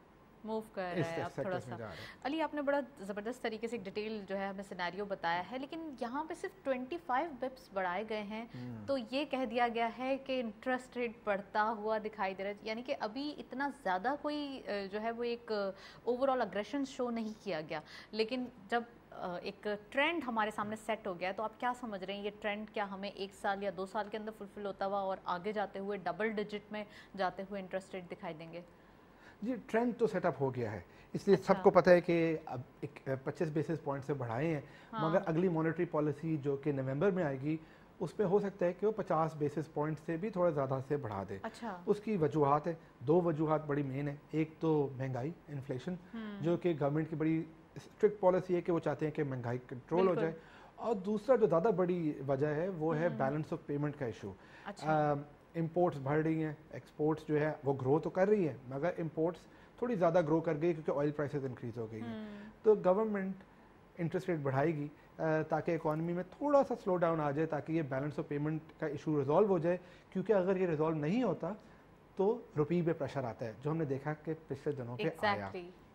मूव कर रहा है अब थोड़ा सा। अली, आपने बड़ा ज़बरदस्त तरीके से एक डिटेल जो है हमें सिनेरियो बताया है, लेकिन यहाँ पे सिर्फ 25 बिप्स बढ़ाए गए हैं तो ये कह दिया गया है कि इंटरेस्ट रेट बढ़ता हुआ दिखाई दे रहा है, यानी कि अभी इतना ज़्यादा कोई जो है वो एक ओवरऑल अग्रेशन शो नहीं किया गया। लेकिन जब एक ट्रेंड हमारे सामने सेट हो गया तो आप क्या समझ रहे हैं, ये ट्रेंड क्या हमें 1 साल या 2 साल के अंदर फुलफिल होता हुआ और आगे जाते हुए डबल डिजिट में जाते हुए इंटरेस्ट रेट दिखाई देंगे? जी, ट्रेंड तो सेटअप हो गया है, इसलिए सबको पता है कि अब 25 बेसिस पॉइंट से बढ़ाए हैं। मगर अगली मॉनेटरी पॉलिसी जो कि नवंबर में आएगी उस पे हो सकता है कि वो 50 बेसिस पॉइंट से भी थोड़ा ज़्यादा से बढ़ा दे। उसकी वजूहात है, 2 वजूहात बड़ी मेन है। एक तो महंगाई, इन्फ्लेशन, जो कि गवर्नमेंट की बड़ी स्ट्रिक्ट पॉलिसी है कि वो चाहते हैं कि महंगाई कंट्रोल हो जाए। और दूसरा जो ज़्यादा बड़ी वजह है वो है बैलेंस ऑफ पेमेंट का इशू। इंपोर्ट्स बढ़ रही हैं, एक्सपोर्ट्स जो है वो ग्रो तो कर रही है मगर इंपोर्ट्स थोड़ी ज़्यादा ग्रो कर गई क्योंकि ऑयल प्राइसेस इंक्रीज़ हो गई हैं। तो गवर्नमेंट इंटरेस्ट रेट बढ़ाएगी ताकि इकॉनमी में थोड़ा सा स्लो डाउन आ जाए, ताकि ये बैलेंस ऑफ पेमेंट का इशू रिजॉल्व हो जाए। क्योंकि अगर ये रिजॉल्व नहीं होता तो रुपये पे प्रेशर आता है, जो हमने देखा कि पिछले दिनों पे आया।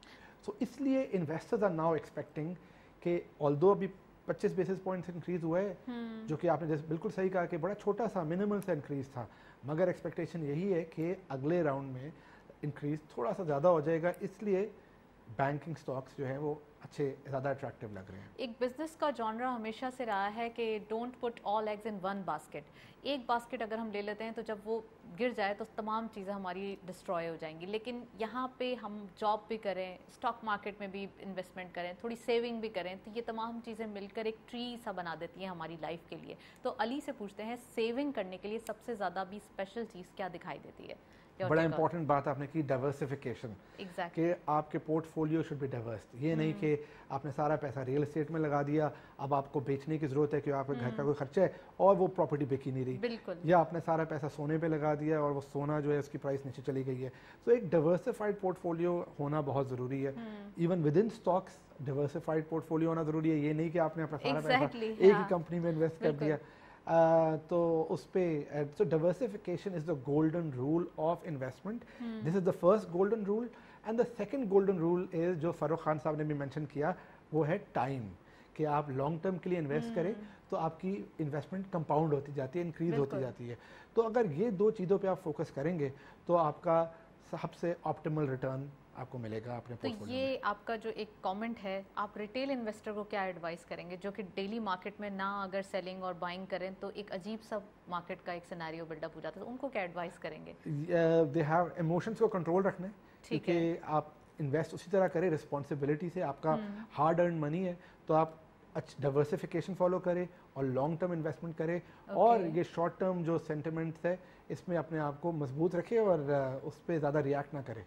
सो इसलिए इन्वेस्टर्स आर नाउ एक्सपेक्टिंग कि ऑल्दो अभी 25 बेसिस पॉइंट्स इंक्रीज हुआ है, जो कि आपने जैसे बिल्कुल सही कहा कि बड़ा छोटा सा मिनिमल सा इंक्रीज था, मगर एक्सपेक्टेशन यही है कि अगले राउंड में इंक्रीज थोड़ा सा ज़्यादा हो जाएगा। इसलिए बैंकिंग स्टॉक्स जो हैं वो अच्छे ज़्यादा अट्रैक्टिव लग रहे हैं। एक बिजनेस का जॉनरा हमेशा से रहा है कि don't put all eggs in one basket. एक बास्केट अगर हम ले लेते हैं तो जब वो गिर जाए तो तमाम चीज़ें हमारी डिस्ट्रॉय हो जाएंगी, लेकिन यहाँ पे हम जॉब भी करें, स्टॉक मार्केट में भी इन्वेस्टमेंट करें, थोड़ी सेविंग भी करें, तो ये तमाम चीज़ें मिलकर एक ट्री सा बना देती हैं हमारी लाइफ के लिए। तो अली से पूछते हैं, सेविंग करने के लिए सबसे ज़्यादा भी स्पेशल चीज़ क्या दिखाई देती है? बड़ा इंपॉर्टेंट बात आपने की, डाइवर्सिफिकेशन, कि आपके पोर्टफोलियो शुड बी डाइवर्स। ये नहीं कि आपने सारा पैसा रियल एस्टेट में लगा दिया, अब आपको बेचने की ज़रूरत है कि आपके घर का कोई खर्चा है और वो प्रॉपर्टी बिक ही नहीं रही, बिल्कुल, या आपने सारा पैसा सोने पे लगा दिया और वो सोना जो है उसकी प्राइस नीचे चली गई है। तो एक डाइवर्सिफाइड पोर्टफोलियो होना बहुत ज़रूरी है। Even with in stocks diversified portfolio होना ज़रूरी है। ये नहीं कि आपने अपना सारा पैसा एक ही कंपनी में इन्वेस्ट कर दिया। तो उस पे so diversification is the golden rule of investment. This is the first golden rule, and the second golden rule is जो फारूक खान साहब ने भी मेंशन किया, वो है टाइम, कि आप लॉन्ग टर्म के लिए इन्वेस्ट करें तो आपकी इन्वेस्टमेंट कंपाउंड होती जाती है, इंक्रीज होती जाती है। तो अगर ये दो चीज़ों पे आप फोकस करेंगे तो आपका सबसे ऑप्टिमल रिटर्न आपको मिलेगा अपने पोर्टफोलियो में। ये आपका जो एक कमेंट है, आप रिटेल इन्वेस्टर को क्या एडवाइस करेंगे जो कि डेली मार्केट में ना अगर सेलिंग और बाइंग करें तो एक अजीब सा मार्केट का एक सिनेरियो बिल्डअप हो जाता है, तो उनको क्या एडवाइस करेंगे? दे हैव इमोशंस को कंट्रोल रखना है, क्योंकि आप इन्वेस्ट उसी तरह करें रिस्पॉन्सिबिलिटी से। आपका हार्ड अर्न मनी है तो आप डाइवर्सिफिकेशन फॉलो करें और लॉन्ग टर्म इन्वेस्टमेंट करें, और ये शॉर्ट टर्म जो सेंटिमेंट्स है इसमें अपने आप को मजबूत रखें और उस पर ज़्यादा रिएक्ट ना करें,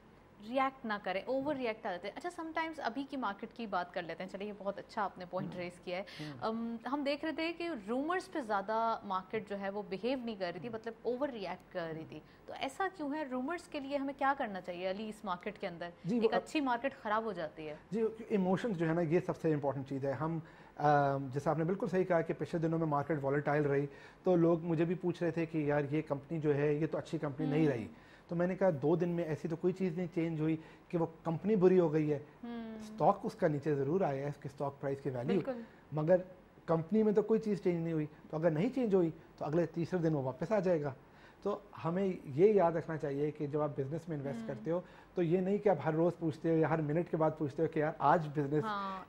ओवर रिएक्ट आ जाते हैं। अच्छा, समटाइम्स अभी की मार्केट की बात कर लेते हैं। चलिए, ये बहुत अच्छा आपने पॉइंट रेस किया है। हम देख रहे थे कि रूमर्स पे ज़्यादा मार्केट जो है वो बिहेव नहीं कर रही थी, मतलब ओवर रिएक्ट कर रही थी। तो ऐसा क्यों है? रूमर्स के लिए हमें क्या करना चाहिए अली इस मार्केट के अंदर? एक अच्छी मार्केट ख़राब हो जाती है जी। इमोशंस जो है ना, ये सबसे इंपॉर्टेंट चीज़ है। हम जैसा आपने बिल्कुल सही कहा कि पिछले दिनों में मार्केट वॉलेटाइल रही, तो लोग मुझे भी पूछ रहे थे कि यार ये कंपनी जो है ये तो अच्छी कंपनी नहीं रही। तो मैंने कहा 2 दिन में ऐसी तो कोई चीज़ नहीं चेंज हुई कि वो कंपनी बुरी हो गई है। स्टॉक उसका नीचे ज़रूर आया है, उसके स्टॉक प्राइस की वैल्यू, मगर कंपनी में तो कोई चीज़ चेंज नहीं हुई। तो अगर नहीं चेंज हुई तो अगले तीसरे दिन वो वापस आ जाएगा। तो हमें ये याद रखना चाहिए कि जब आप बिजनेस में इन्वेस्ट करते हो तो ये नहीं कि आप हर रोज़ पूछते हो या हर मिनट के बाद पूछते हो कि यार आज बिजनेस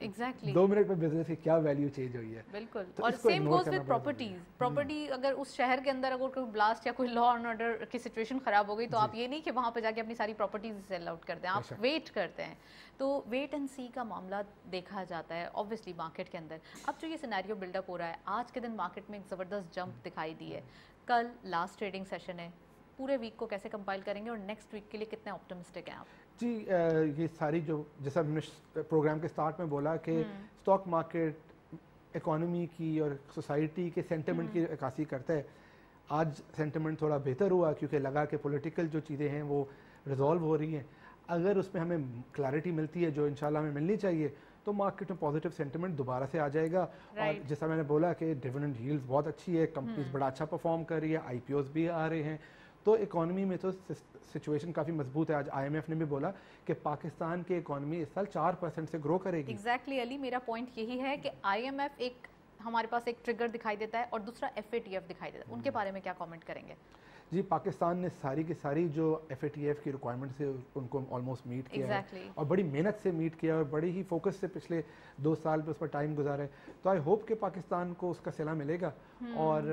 2 मिनट में बिजनेस की क्या वैल्यू चेंज हुई है। बिल्कुल। तो और सेम गोज विद प्रॉपर्टी। अगर उस शहर के अंदर अगर कोई ब्लास्ट या कोई लॉ एंड ऑर्डर की सिचुएशन खराब हो गई तो आप ये नहीं कि वहाँ पे जाके अपनी सारी प्रॉपर्टीज सेल आउट करते हैं, आप वेट करते हैं। तो वेट एंड सी का मामला देखा जाता है ऑब्वियसली मार्केट के अंदर। अब जो ये सिनेरियो बिल्डअप हो रहा है, आज के दिन मार्केट में एक ज़बरदस्त जंप दिखाई दी है। कल लास्ट ट्रेडिंग सेशन है, पूरे वीक को कैसे कंपाइल करेंगे और नेक्स्ट वीक के लिए कितने ऑप्टिमिस्टिक हैं आप? जी, ये सारी जो जैसा हमने प्रोग्राम के स्टार्ट में बोला कि स्टॉक मार्केट इकोनॉमी की और सोसाइटी के सेंटिमेंट की अक्कासी करता है। आज सेंटिमेंट थोड़ा बेहतर हुआ क्योंकि लगा कि पॉलिटिकल जो चीज़ें हैं वो रिजॉल्व हो रही हैं। अगर उसमें हमें क्लैरिटी मिलती है जो इंशाल्लाह हमें मिलनी चाहिए, तो मार्केट में पॉजिटिव सेंटिमेंट दोबारा से आ जाएगा। और जैसा मैंने बोला कि डिविडेंड यील्ड्स बहुत अच्छी है, कंपनीज बड़ा अच्छा परफॉर्म कर रही है, आईपीओज भी आ रहे हैं, तो इकोनॉमी में तो सिचुएशन काफ़ी मजबूत है। आज आईएमएफ ने भी बोला कि पाकिस्तान की इकोनॉमी इस साल 4% से ग्रो करेगी। एग्जैक्टली अली, मेरा पॉइंट यही है कि आईएमएफ एक हमारे पास एक ट्रिगर दिखाई देता है और दूसरा एफएटीएफ दिखाई देता है। उनके बारे में क्या कमेंट करेंगे? जी, पाकिस्तान ने सारी की सारी जो एफएटीएफ की रिक्वायरमेंट से उनको ऑलमोस्ट मीट किया है और बड़ी मेहनत से मीट किया और बड़ी ही फोकस से पिछले 2 साल पे उस पर टाइम गुजारा है। तो आई होप कि पाकिस्तान को उसका सिला मिलेगा और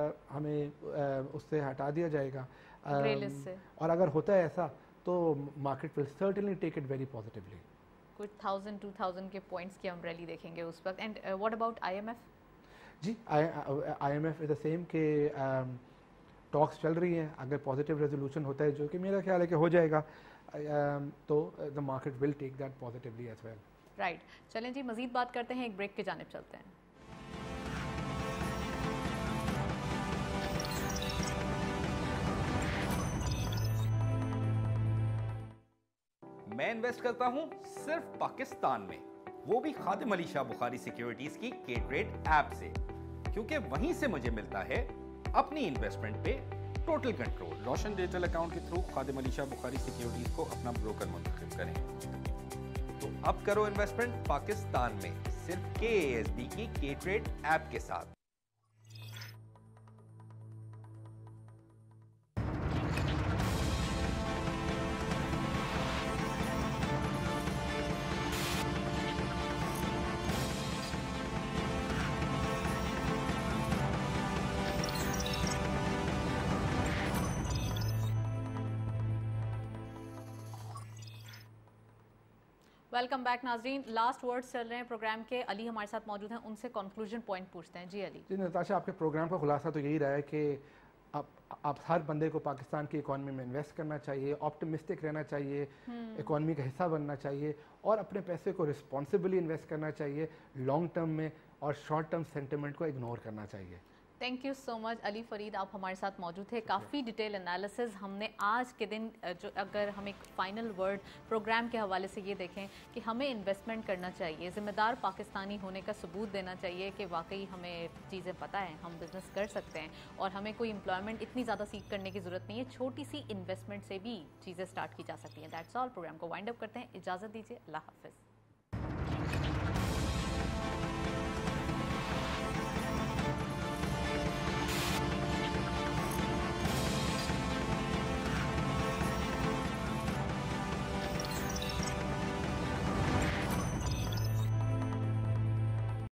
हमें उससे हटा दिया जाएगा। और अगर होता है ऐसा तो market will certainly take it very positively. कुछ 1000-2000 के पॉइंट्स की हम रैली देखेंगे उस वक्त। And what about IMF? जी, आईएमएफ इज द सेम के टॉक्स चल रही हैं। अगर पॉजिटिव रेजोल्यूशन होता है, जो कि मेरा ख्याल है कि हो जाएगा, तो the market will take that positively as well. Right, चलें जी, मजीद बात करते हैं, एक ब्रेक की जानिब चलते हैं। मैं इन्वेस्ट करता हूं सिर्फ पाकिस्तान में, वो भी खादिम अली शाह बुखारी सिक्योरिटीज की K-Trade ऐप से, क्योंकि वहीं से मुझे मिलता है अपनी इन्वेस्टमेंट पे total control. Roshan digital account के थ्रू खादिम अली शाह बुखारी सिक्योरिटीज को अपना ब्रोकर मुंतखब करें। तो अब करो इन्वेस्टमेंट पाकिस्तान में सिर्फ KASB की K-Trade ऐप के साथ। वेलकम बैक नाजरीन, लास्ट वर्ड्स चल रहे हैं प्रोग्राम के। अली हमारे साथ मौजूद हैं, उनसे कंक्लूजन पॉइंट पूछते हैं। जी अली। जी नताशा, आपके प्रोग्राम का खुलासा तो यही रहा है कि आप हर बंदे को पाकिस्तान की इकॉनमी में इन्वेस्ट करना चाहिए, ऑप्टिमिस्टिक रहना चाहिए, इकॉनमी का हिस्सा बनना चाहिए और अपने पैसे को रिस्पॉन्सिबली इन्वेस्ट करना चाहिए लॉन्ग टर्म में, और शॉर्ट टर्म सेंटिमेंट को इग्नोर करना चाहिए। Thank you so much Ali Farid, आप हमारे साथ मौजूद थे। काफ़ी डिटेल एनालिसिस हमने आज के दिन जो, अगर हम एक फ़ाइनल वर्ड प्रोग्राम के हवाले से ये देखें कि हमें इन्वेस्टमेंट करना चाहिए, ज़िम्मेदार पाकिस्तानी होने का सबूत देना चाहिए कि वाकई हमें चीज़ें पता है, हम बिज़नेस कर सकते हैं और हमें कोई एम्प्लॉयमेंट इतनी ज़्यादा सीख करने की ज़रूरत नहीं है, छोटी सी इन्वेस्टमेंट से भी चीज़ें स्टार्ट की जा सकती हैं। That's all. प्रोग्राम को वाइंड अप करते हैं, इजाज़त दीजिए, अल्लाह हाफ़िज़।